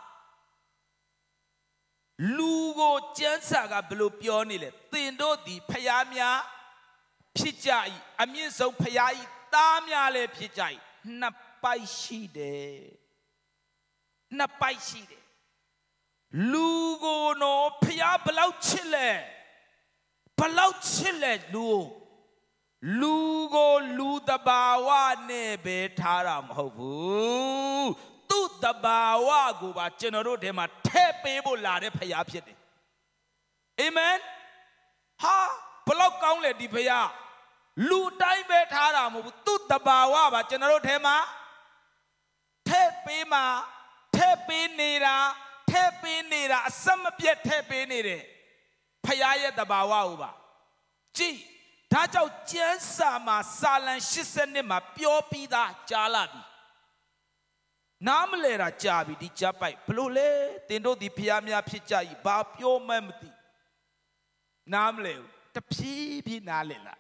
Lugo jansa ga blopio ni le tendo di payamia pijai amin zo payai tamia le pijai na pai shide Lugo no pia belau chile Lugo lu da bawa ne be thara mhobu tu da bawa go ba chenoro de ma the pe bo la de phaya phit de amen ha belau kaung le di phaya lu tai be thara mhobu tu da bawa ba chenoro de ma the pe nera asam piet the pe ni de phaya ye da bawa u ba ji da jiao jian sa ma salan 80နှစ်မှာပြောပြီးသားကြားလာပြီနားမလဲတာကြားပြီဒီကြားပိုက်ဘလို့လဲတင်တို့ဒီဖျားများဖြစ်ကြ၏ဘာပြောမှမသိနားမလဲတဖြည်းဖြည်းနားလဲလာ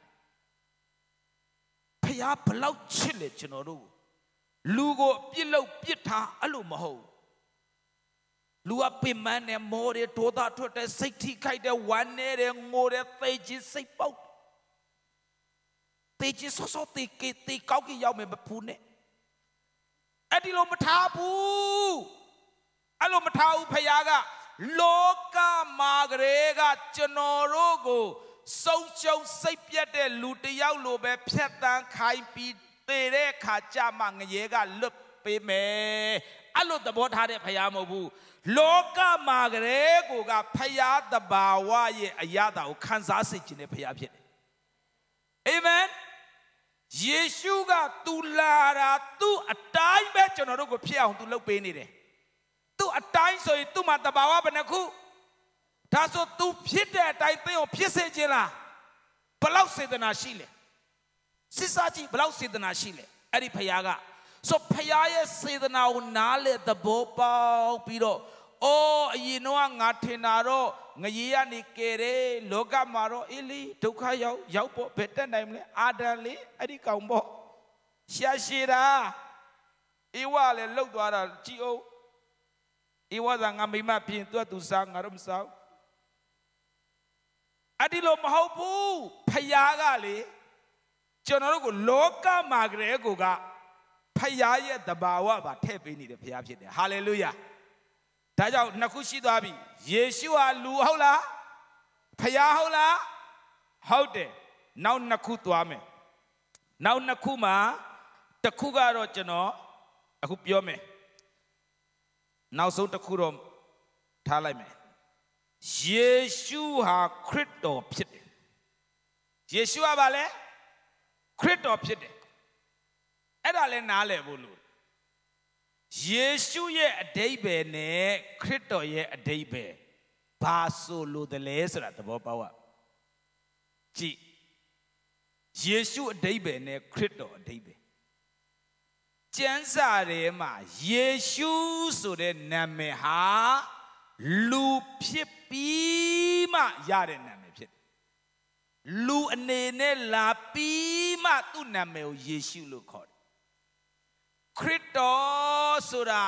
ဖျားဘလောက်ချစ်လဲကျွန်တော်တို့လူကိုပြစ်လို့ပြစ်ထားအဲ့လိုမဟုတ်လူကပင်မနဲ့မောတယ်ဒေါသထွက်တယ်စိတ်ထိခိုက်တယ်ဝမ်းနေတယ်ငိုတယ်သိချင်းစိတ်ပေါက်သိချင်းစောတေကောက်ကြီးရောက်မယ်မဖူးနဲ့အဲ့ဒီလိုမထားဘူးအဲ့လိုမထားဘူးဖခင်ကလောကမှာကလေးကကျွန်တော်တို့ကိုဆုံးရှုံးစိတ်ပြတ်တဲ့လူတယောက်လိုပဲဖြတ်တန်းခိုင်းပြီးသေတဲ့ခါကြမှာငရဲကလွတ်ပေးမယ်အဲ့လိုသဘောထားတဲ့ဖခင်မဟုတ်ဘူးလောကမှာကလေးကိုကဖခင်တဘာဝရဲ့အရာတာကိုခံစားစေခြင်းနဲ့ဖခင်ဖြစ်တယ်အာမင်ယေရှုကသူလာတာသူ့အတိုင်းပဲကျွန်တော်တို့ကိုဖြစ်အောင်သူလုပ်ပေးနေတယ်သူ့အတိုင်းဆိုရင်သူ့မှာတဘာဝဘယ်နှခုဒါဆိုသူဖြစ်တဲ့အတိုင်းသင်ကိုဖြစ်စေခြင်းလားဘလောက်စေတနာရှိလဲစစ်စားကြည့်ဘလောက်စေတနာရှိလဲအဲ့ဒီဖခင်ကဆိုဖခင်ရဲ့စေတနာကိုနားလေသဘောပေါက်ပြီးတော့အိုးအရင်တော့ငါထင်တာတော့ငရေကနေကဲတယ်လောကမှာတော့အေးလီဒုက္ခရောက်ဖို့ဘယ်တက်နိုင်မလဲအာဒံလေအဲ့ဒီကောင်ပေါ့ရှာရှည်တာအေဝလည်းလှုပ်သွားတာကြည်အောင်အေဝသာငါမိမပြင်သူစားငါတို့မစားအဲ့ဒီလိုမဟုတ်ဘူးဖယားကလေကျွန်တော်တို့ကိုလောကမှာကလေးကိုကဖယားရဲ့တဘာဝပါထည့်ပေးနေတဲ့ဖယားဖြစ်တယ်ဟာလေလုယာဒါကြောင့်နှစ်ခုရှိသွားပြီယေရှုဟာလူဟုတ်လားဖယားဟုတ်လားဟုတ်တယ်နောက်နှစ်ခုသွားမယ်နောက်နှစ်ခုမှာတစ်ခုကတော့ကျွန်တော်အခုပြောမယ်နောက်ဆုံးတစ်ခုတော့ထားလိုက်မယ်ယေရှုဟာခရစ်တော်ဖြစ်တယ်ယေရှုဟာဘာလဲခရစ်တော်ဖြစ်တယ်အဲ့ဒါလည်းနားလည်ဖို့လို့ယေရှုရဲ့အဓိပ္ပာယ်နဲ့ခရစ်တော်ရဲ့အဓိပ္ပာယ်ဘာဆိုလို့တလဲဆိုတာသဘောပေါက်ရကြည့်ယေရှုအဓိပ္ပာယ်နဲ့ခရစ်တော်အဓိပ္ပာယ်ကျမ်းစာထဲမှာယေရှုဆိုတဲ့နာမည်ဟာလူဖြစ်ပြီးမှရတဲ့နာမည်ဖြစ်တယ်လူအနေနဲ့လာပြီးမှသူ့နာမည်ကိုယေရှုလို့ခေါ်တယ်ခရစ်တော်ဆိုတာ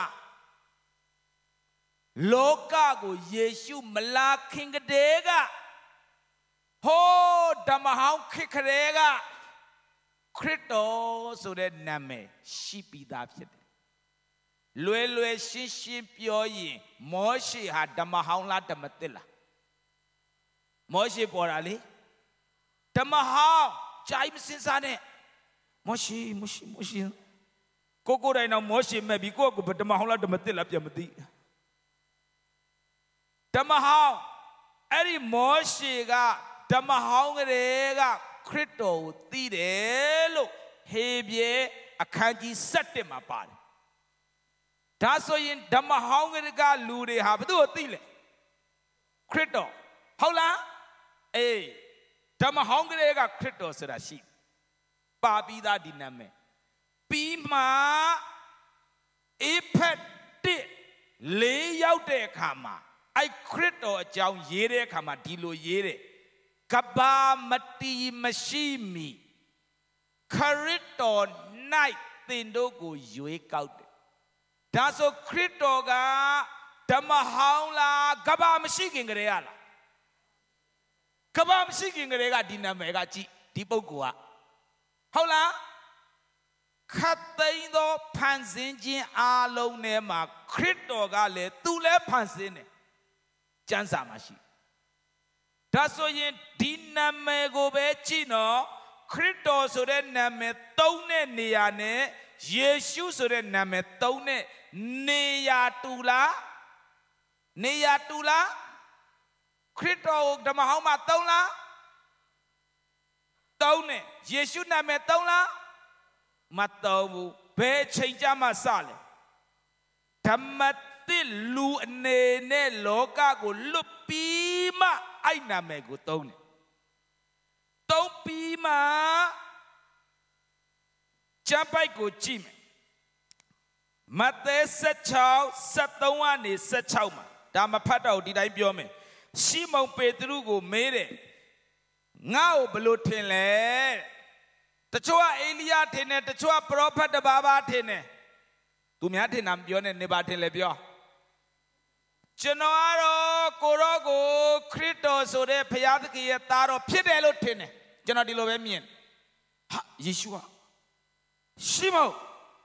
လောကကိုယေရှုမလာခင်ကတည်းကဟိုးဓမ္မဟောင်းခေတ်ကလေးကခရစ်တော်ဆိုတဲ့နာမည်ရှိပြီးသားဖြစ်တယ်လွယ်ရှင်းပြောရင်မောရှေဟာဓမ္မဟောင်းလားဓမ္မသစ်လားမောရှေပေါ်တာလေဓမ္မဟောင်းဂျိုင်းမစင်စားနဲ့မောရှေကိုတိုင်းတော့မောရှေမဲ့ပြီးကိုဓမ္မဟောင်းလားဓမ္မသစ်လားပြန်မသိဓမ္မဟောင်းအဲ့ဒီမောရှေကဓမ္မဟောင်းကလေးကခရစ်တော်ကိုသိတယ်လို့ဟေဘရဲအခန်းကြီး7မှာပါတယ်ဒါဆိုရင်ဓမ္မဟောင်းကလူတွေဟာဘယ်သူကိုသိလဲခရစ်တော်ဟုတ်လားအေးဓဓမ္မဟောင်းကလေးကခရစ်တော်ဆိုတာရှိပါပြီးသားဒီနာမည်ပြီးမှအေဖက်တစ်လေးရောက်တဲ့အခါမှာအဲ့ခရစ်တော်အကြောင်းရေးတဲ့အခါမှာဒီလိုရေးတယ်ကဘာမတီမရှိမီခရစ်တော်၌သင်တို့ကိုရွေးကောက်တယ်ဒါဆိုခရစ်တော်ကဓမ္မဟောင်းလားကဘာမရှိခင်ကလေးရလားကဘာမရှိခင်ကလေးကဒီနာမည်ကကြည်ဒီပုဂ္ဂိုလ်ကဟုတ်လားခတ်သိမ်းသောဖန်ဆင်းခြင်းအားလုံးထဲမှာခရစ်တော်ကလည်းသူလည်းဖန်ဆင်းတယ်ကျမ်းစာမှာရှိဒါဆိုရင်ဒီနာမည်ကိုပဲကြည့်နော်ခရစ်တော်ဆိုတဲ့နာမည်သုံးတဲ့နေရာနဲ့ယေရှုဆိုတဲ့နာမည်သုံးတဲ့နေရာတူလားနေရာတူလားခရစ်တော်ဓမ္မဟောင်းမှာသုံးလားသုံးတယ်ယေရှုနာမည်သုံးလားမသုံးဘူးဘယ်ချိန်ကြမှာစလဲဓမ္မတစ်လူအနေနဲ့လောကကိုလွတ်ပြီးမှအဲ့နာမည်ကိုသုံးတယ်သုံးပြီးမှကျမ်းပိုက်ကိုကြည့်မယ်မဿဲ16:73ကနေ16မှာဒါမဖတ်တော့ဒီတိုင်းပြောမယ်ရှီမုန်ပေတရုကိုမေးတယ်ငါ့ကိုဘလို့ထင်လဲတချို့ကအေလိယထင်တယ်တချို့ကပရောဖက်တပါးပါထင်တယ်သူများထင်တာမပြောနဲ့နေပါထင်လေပြောကျွန်တော်ကတော့ကိုရောကိုခရစ်တော်ဆိုတဲ့ဘုရားသခင်ရဲ့သားတော်ဖြစ်တယ်လို့ထင်တယ်ကျွန်တော်ဒီလိုပဲမြင်ဟာယေရှုကရှီမုန်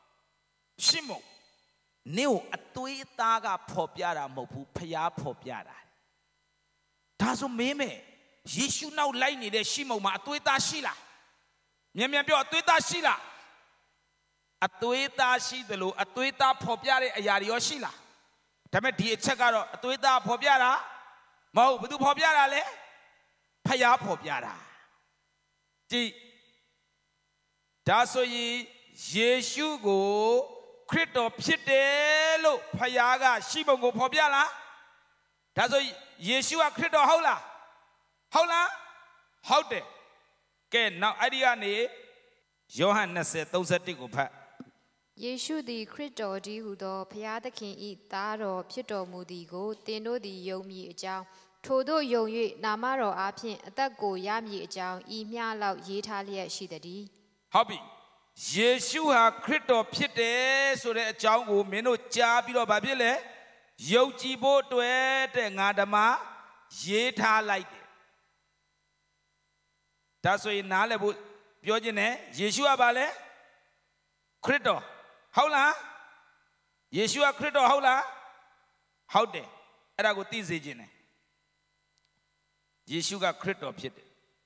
နေကိုအသွေးသားကဖော်ပြတာမဟုတ်ဘူးဘုရားဖော်ပြတာဒါဆိုမင်းမဲယေရှုနောက်လိုက်နေတဲ့ရှီမုန်မှာအသွေးသားရှိလားမြန်ပြောအသွေးသားရှိလားအသွေးသားရှိသလိုအသွေးသားဖော်ပြတဲ့အရာတွေရောရှိလားဒါပေမဲ့ဒီအချက်ကတော့အသွေးသားဖော်ပြတာမဟုတ်ဘယ်သူဖော်ပြတာလဲဖယားဖော်ပြတာကြည့်ဒါဆိုရင်ယေရှုကိုခရစ်တော်ဖြစ်တယ်လို့ဖယားကရှီမုန်ကိုဖော်ပြလားဒါဆိုယေရှုကခရစ်တော်ဟုတ်လားဟုတ်တယ်ကဲနောက်အဲ့ဒီကနေယောဟန်20:31ကိုဖတ်ယေရှုသည်ခရစ်တော်ကြီးဟုသောဘုရားသခင်၏သားတော်ဖြစ်တော်မူသည်ကိုသင်တို့သည်ယုံမည်အကြောင်းထိုတို့ယုံ၍နာမတော်အားဖြင့်အသက်ကိုရမည်အကြောင်းဤမျှလောက်ရေးထားလျက်ရှိသည်ဟုတ်ပြီယေရှုဟာခရစ်တော်ဖြစ်တယ်ဆိုတဲ့အကြောင်းကိုမင်းတို့ကြားပြီးတော့ဗာဖြစ်လေယုံကြည်ဖို့အတွက်တဲ့ငါဓမ္မရေးထားလိုက်တယ်ဒါဆိုရင်နားလည်ဖို့ပြောခြင်းနဲ့ယေရှုကဘာလဲခရစ်တော်ဟုတ်လားယေရှုကခရစ်တော်ဟုတ်လားဟုတ်တယ်အဲ့ဒါကိုသိစေခြင်းနဲ့ယေရှုကခရစ်တော်ဖြစ်တယ်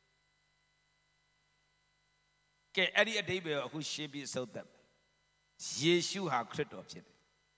ကဲအဲ့ဒီအဓိပ္ပာယ်ကိုအခုရှင်းပြီးဆုံးသက်ယေရှုဟာခရစ်တော်ဖြစ်တယ်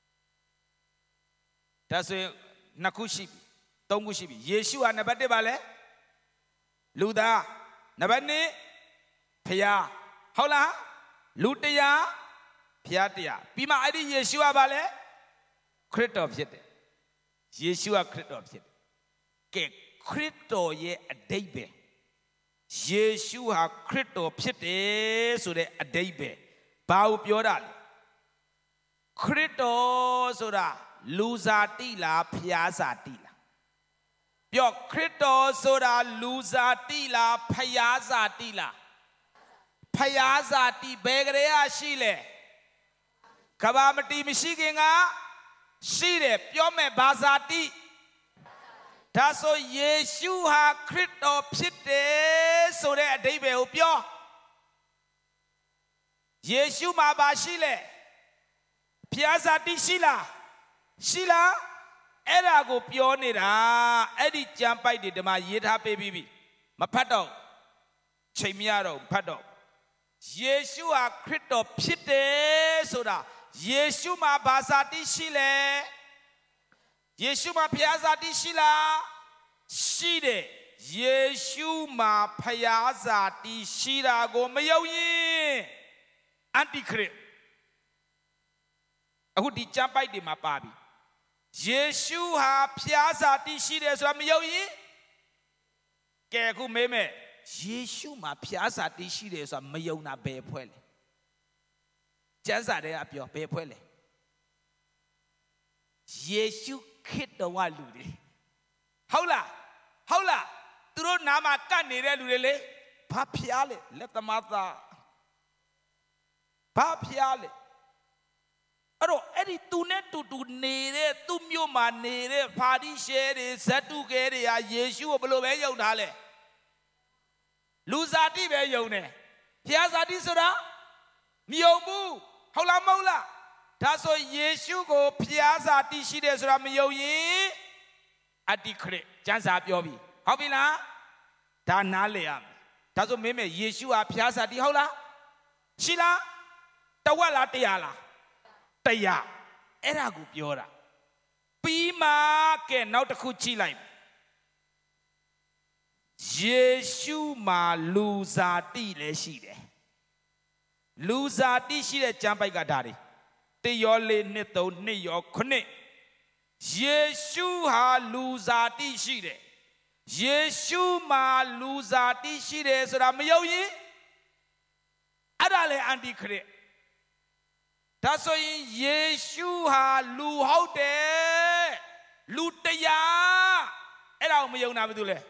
ဒါဆိုရင်နှစ်ခုရှိပြီသုံးခုရှိပြီယေရှုဟာနံပါတ်1ပါလဲလူသားနံပါတ်2ဖျားဟုတ်လားလူတရားဖျားတရားပြီးမှအဲ့ဒီယေရှုကဘာလဲခရစ်တော်ဖြစ်တယ်ယေရှုကခရစ်တော်ဖြစ်တယ်ကဲခရစ်တော်ရဲ့အဓိပ္ပာယ်ယေရှုဟာခရစ်တော်ဖြစ်တယ်ဆိုတဲ့အဓိပ္ပာယ်ဘာကိုပြောတာလဲခရစ်တော်ဆိုတာလူစားတိလားဖျားစားတိလားပြောခရစ်တော်ဆိုတာလူစားတိလားဖျားစားတိလားဖျားစားတိဘယ်ကလေးရှိလဲကဘာမတီမရှိခင်ကရှိတယ်ပြောမယ်ဘာစားတိဒါဆိုယေရှုဟာခရစ်တော်ဖြစ်တယ်ဆိုတဲ့အဓိပ္ပာယ်ကိုပြောယေရှုမှာဘာရှိလဲဖျားစားတိရှိလားအဲ့ဒါကိုပြောနေတာအဲ့ဒီကျမ်းပိုက်တွေဒီမှာရေးထားပေးပြီးမဖတ်တော့ချိန်မရတော့ဖတ်တော့ယေရှုဟာခရစ်တော်ဖြစ်တယ်ဆိုတာယေရှုမှာဘာသာတိရှိလဲယေရှုမှာဖျားစာတိရှိလားရှိတယ်ယေရှုမှာဖျားစာတိရှိတာကိုမယုံရင်အန်တီခရစ်အခုဒီကျမ်းပိုက်တွေမှာပါပြီယေရှုဟာဖျားစာတိရှိတယ်ဆိုတာမယုံရင်ကဲအခုမေးမယ်ယေရှုမှာဖျားစာတည်ရှိတယ်ဆိုတာမယုံတာဘယ်ဖွဲ့လဲကျမ်းစာထဲကပြောဘယ်ဖွဲ့လဲယေရှုခရစ်တော်ကလူတွေဟုတ်လားသူတို့နာမှာကတ်နေတဲ့လူတွေလေဘာဖျားလဲလက်သမားသားဘာဖျားလဲအဲ့တော့အဲ့ဒီသူနဲ့တူနေတဲ့သူမျိုးမှာနေတဲ့ဖာရိရှဲတွေဇဒ္ဒုကဲတွေဟာယေရှုကိုဘယ်လိုပဲယုံထားလဲလူစားတိပဲယုံတယ်ဖျားစာတိဆိုတာမယုံဘူးဟုတ်လားမဟုတ်လားဒါဆိုယေရှုကိုဖျားစာတိရှိတယ်ဆိုတာမယုံရင်အတ္တိခရစ်ကျမ်းစာပြောပြီဟုတ်ပြီလားဒါနားလည်ရမယ်ဒါဆိုမင်းမေယေရှုဟာဖျားစာတိဟုတ်လားရှိလားတဝက်လားတရားလားတရားအဲ့ဒါကိုပြောတာပြီးမှကဲနောက်တစ်ခုကြည့်လိုက်ယေရှုမှာလူစားတိလည်းရှိတယ်လူစားတိရှိတဲ့ကျမ်းပိုက်ကဒါတွေတေယော၄နှစ်၃နှစ်ယော9ယေရှုဟာလူစားတိရှိတယ်ယေရှုမှာလူစားတိရှိတယ်ဆိုတာမယုံရင်အဲ့ဒါလည်းအန်တီခရစ်ဒါဆိုရင်ယေရှုဟာလူဟုတ်တယ်လူတရားအဲ့ဒါကိုမယုံတာဘာလို့လဲ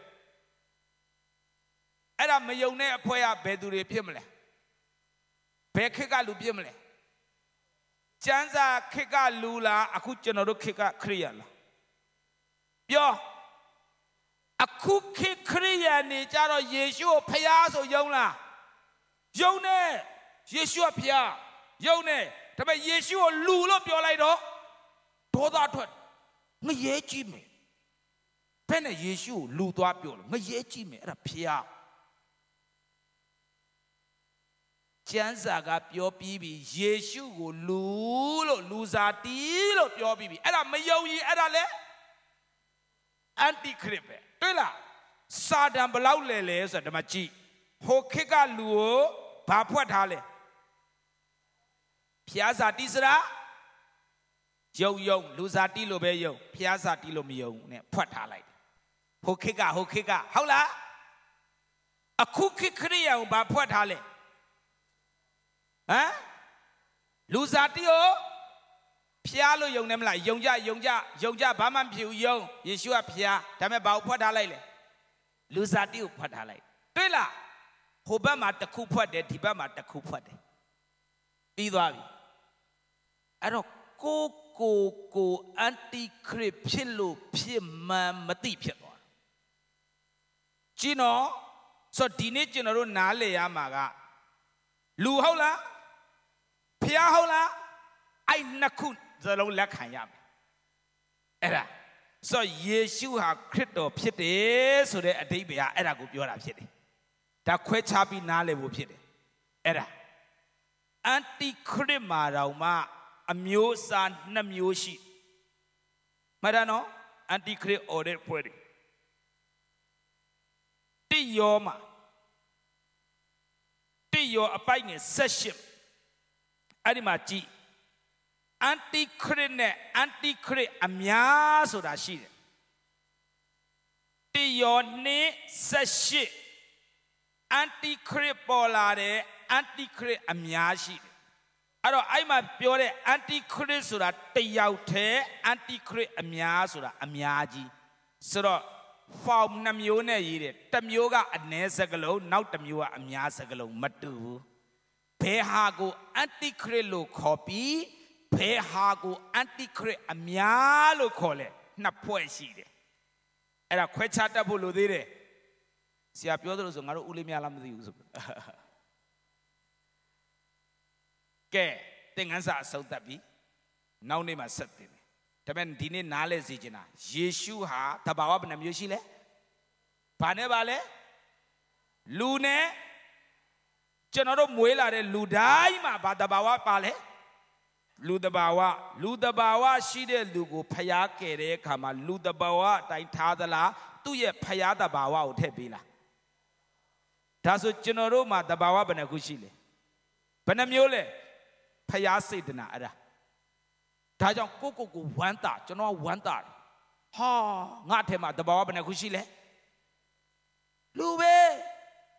အဲ့ဒါမယုံတဲ့အဖွဲကဘယ်သူတွေဖြစ်မလဲဘယ်ခေတ်ကလူဖြစ်မလဲကျမ်းစာခေတ်ကလူလားအခုကျွန်တော်တို့ခေတ်ကခရစ်ယာန်လားပြောအခုခေတ်ခရစ်ယာန်နေကြတော့ယေရှုကိုဖျားဆိုယုံလားယုံတယ်ယေရှုကဖျားယုံတယ်ဒါပေမဲ့ယေရှုကိုလူလို့ပြောလိုက်တော့ဒေါသထွက်ငရဲကြည့်မယ်ဘယ်နဲ့ယေရှုကိုလူသွားပြောလို့ငရဲကြည့်မယ်အဲ့ဒါဖျားကျမ်းစာကပြောပြီးပြီယေရှုကိုလူစားတီးလို့ပြောပြီးပြီအဲ့ဒါမယုံရင်အဲ့ဒါလေအန်တီခရစ်ပဲတွေ့လားစာတန်ဘလောက်လဲဆိုတာဒီမှာကြည့်ဟိုခေတ်ကလူကိုဘာဖွက်ထားလဲဖျားစာတီးစရာယုံလူစားတီးလို့ပဲယုံဖျားစာတီးလို့မယုံနဲ့ဖွက်ထားလိုက်ဟိုခေတ်ကဟုတ်လားအခုခေတ်ခရစ်ယာန်ကိုဘာဖွက်ထားလဲဟမ်လူစားတီးကိုဖျားလို့ယုံတယ်မလားယုံကြဘာမှမဖြစ်ဘူးယုံယေရှုကဖျားဒါပေမဲ့ဘာကိုဖွက်ထားလိုက်လဲလူစားတီးကိုဖွက်ထားလိုက်တွေ့လားဟိုဘက်မှာတစ်ခုဖွက်တယ်ဒီဘက်မှာတစ်ခုဖွက်တယ်ပြီးသွားပြီအဲ့တော့ကိုအန်တီခရစ်ဖြစ်လို့ဖြစ်မှန်မသိဖြစ်သွားတယ်ကြည့်နော်ဆိုတော့ဒီနေ့ကျွန်တော်တို့နားလည်ရမှာကလူဟုတ်လားဖျားဟုတ်လားအဲ့နှစ်ခုစလုံးလက်ခံရမယ်အဲ့ဒါဆိုယေရှုဟာခရစ်တော်ဖြစ်တယ်ဆိုတဲ့အဓိပ္ပာယ်ကအဲ့ဒါကိုပြောတာဖြစ်တယ်ဒါခွဲခြားပြီးနားလည်ဖို့ဖြစ်တယ်အဲ့ဒါအန်တီခရစ်မှာတော့မှအမျိုးအစား2မျိုးရှိမှတ်တာနော်အန်တီခရစ်အော်တဲ့ဖွဲ့တယ်တိယောမှာတိယောအပိုက်ငယ်18အဲ့ဒီမှာကြည့်အန်တီခရစ်နဲ့အန်တီခရစ်အများဆိုတာရှိတယ်တိယော2:18အန်တီခရစ်ပေါ်လာတဲ့အန်တီခရစ်အများရှိတယ်အဲ့တော့အဲ့မှာပြောတဲ့အန်တီခရစ်ဆိုတာတယောက်တည်းအန်တီခရစ်အများဆိုတာအများကြီးဆိုတော့ form 2မျိုးနဲ့ရေးတယ်တစ်မျိုးကအနည်းစကလုံးနောက်တစ်မျိုးကအများစကလုံးမတူဘူးဘယ်ဟာကိုအန်တီခရစ်လို့ခေါ်ပြီးဘယ်ဟာကိုအန်တီခရစ်အများလို့ခေါ်လဲနှစ်ဖွဲ့ရှိတယ်အဲ့ဒါခွဲခြားတတ်ဖို့လိုသေးတယ်ဆရာပြောသလိုဆိုငါတို့ဦးလေးများလားမသိဘူးဆိုကဲသင်ခန်းစာအဆုံးသတ်ပြီနောက်နေ့မှာဆက်တင်တယ်ဒါပေမဲ့ဒီနေ့နားလဲစီချင်တာယေရှုဟာတဘာဝဘယ်နှမျိုးရှိလဲဘာနဲ့ပါလဲလူနဲ့ကျွန်တော်တို့မွေးလာတဲ့လူတိုင်းမှာဘာတဘာဝပါလဲလူတဘာဝရှိတဲ့လူကိုဖျားကယ်တဲ့အခါမှာလူတဘာဝအတိုင်းထားသလားသူ့ရဲ့ဖျားတဘာဝကိုထည့်ပေးလားဒါဆိုကျွန်တော်တို့မှာတဘာဝဘယ်နှခုရှိလဲဘယ်နှမျိုးလဲဖျားစေတနာအဲ့ဒါကြောင့်ကိုဝမ်းတာကျွန်တော်ဝမ်းတာဟာငါ့ထဲမှာတဘာဝဘယ်နှခုရှိလဲလူပဲ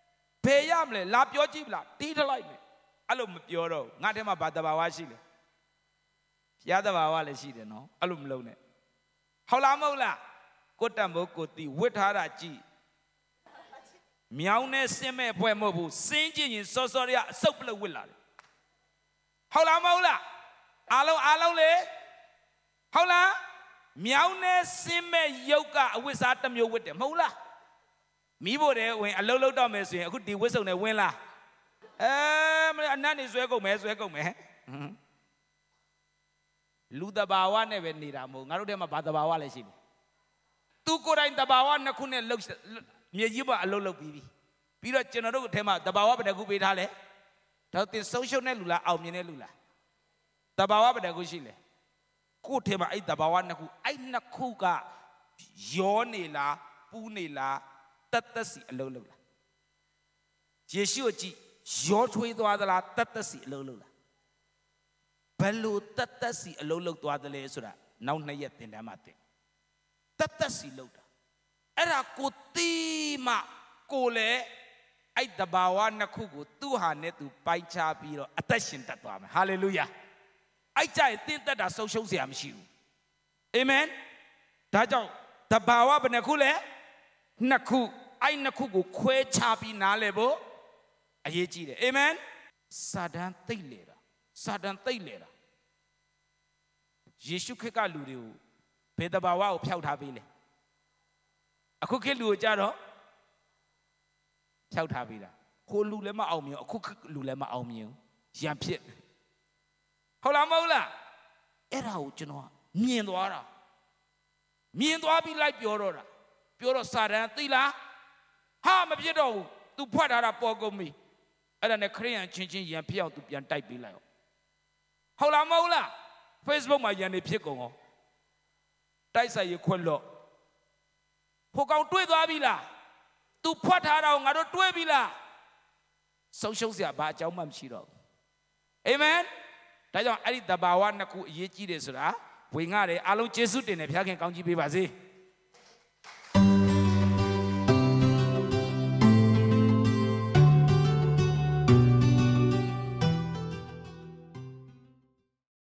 မလဲလာပြောကြည့်ပလားတီးထလိုက်မယ်အဲ့လိုမပြောတော့ငါထဲမှာဘာတဘာဝရှိလဲဘုရားတဘာဝလည်းရှိတယ်နော်အဲ့လိုမလုပ်နဲ့ဟုတ်လားမဟုတ်လားကိုတတ်မို့ကိုတီဝစ်ထားတာကြည့်မြောင်းနဲ့ဆင်းမဲ့ဖွဲ့မဟုတ်ဘူးစင်းကြည့်ရင်စောစောရအစုပ်ပလို့ဝစ်လာတယ်ဟုတ်လားမဟုတ်လားအားလုံးလေဟုတ်လားမြောင်းနဲ့ဆင်းမဲ့ရုပ်ကအဝိစားတစ်မျိုးဝစ်တယ်မဟုတ်လားမိဖို့တယ်ဝင်အလုံးလုံးတော့မယ်ဆိုရင်အခုဒီဝစ်စုံနဲ့ဝင်လာမင်းအနတ်နေဆွဲကုန်မယ်လူတဘာဝနဲ့ပဲနေတာမဟုတ်ငါတို့ထဲမှာဘာတဘာဝလဲရှိတယ်သူကိုယ်တိုင်တဘာဝနှစ်ခုနဲ့လှုပ်မြေကြီးမှာအလုံးလုံးပြီးတော့ကျွန်တော်တို့ထဲမှာတဘာဝဘယ်တစ်ခုပေးထားလဲတော့တင်ဆုံးရှုံးတဲ့လူလားအောင်မြင်တဲ့လူလားတဘာဝဘယ်တစ်ခုရှိလဲကိုယ်ထဲမှာအဲ့တဘာဝနှစ်ခုအဲ့နှစ်ခုကယောနေလားပူးနေလားတတ်စီအလုံးလုံးလားယေရှုကိုကြည့်ရောထွေးသွားသလားတတ်စီအလုံးလုံးလားဘယ်လိုတတ်စီအလုံးလုံးသွားတယ်လဲဆိုတာနောက်2ရက်သင်တန်းမှာသင်တတ်စီလုံးတာအဲ့ဒါကိုတီးမှကိုလည်းအဲ့တဘာဝနှစ်ခုကိုသူ့ဟာနဲ့သူပိုင်းခြားပြီးတော့အသက်ရှင်တတ်သွားမယ်ဟာလေလုယာအဲ့ကြရင်တင်းတက်တာဆုံးရှုံးเสียမရှိဘူးအာမင်ဒါကြောင့်တဘာဝဘယ်နှခုလဲနှစ်ခုအဲ့နှစ်ခုကိုခွဲခြားပြီးနားလည်ဖို့အရေးကြီးတယ်အာမင်စာတန်သိလေတာယေရှုခရစ်ကလူတွေကိုဘယ်တဘာဝကိုဖျောက်ထားပေးလဲအခုခေတ်လူကိုကြတော့ဖျောက်ထားပေးတာခိုးလူလည်းမအောင်မြင်အခုလူလည်းမအောင်မြင်ရံဖြစ်ဟုတ်လားမဟုတ်လားအဲ့ဒါကိုကျွန်တော်မြင်သွားပြီးလိုက်ပြောတော့စာတန်သိလားဟာမဖြစ်တော့ဘူး तू ဖွက်ထားတာပေါ်ကုန်ပြီအဲ့ဒါနဲ့ခရိယန်ချင်းရံဖြစ်အောင် तू ပြန်တိုက်ပေးလိုက်အောင်ဟုတ်လားမဟုတ်လား Facebook မှာရန်နေဖြစ်ကုန်အောင်တိုက်ဆိုင်ရခွက်လို့ဟိုကောင်တွေးသွားပြီလား तू ဖွက်ထားတာကိုငါတို့တွေးပြီလားဆုံးရှုံးစရာဘာအကြောင်းမှမရှိတော့ဘူးအာမင်ဒါကြောင့်အဲ့ဒီတဘာဝနှစ်ခုအရေးကြီးတယ်ဆိုတာဝင်ငါတယ်အားလုံးကျေးဇူးတင်တယ်ဘုရားခင်ကောင်းကြီးပေးပါစေ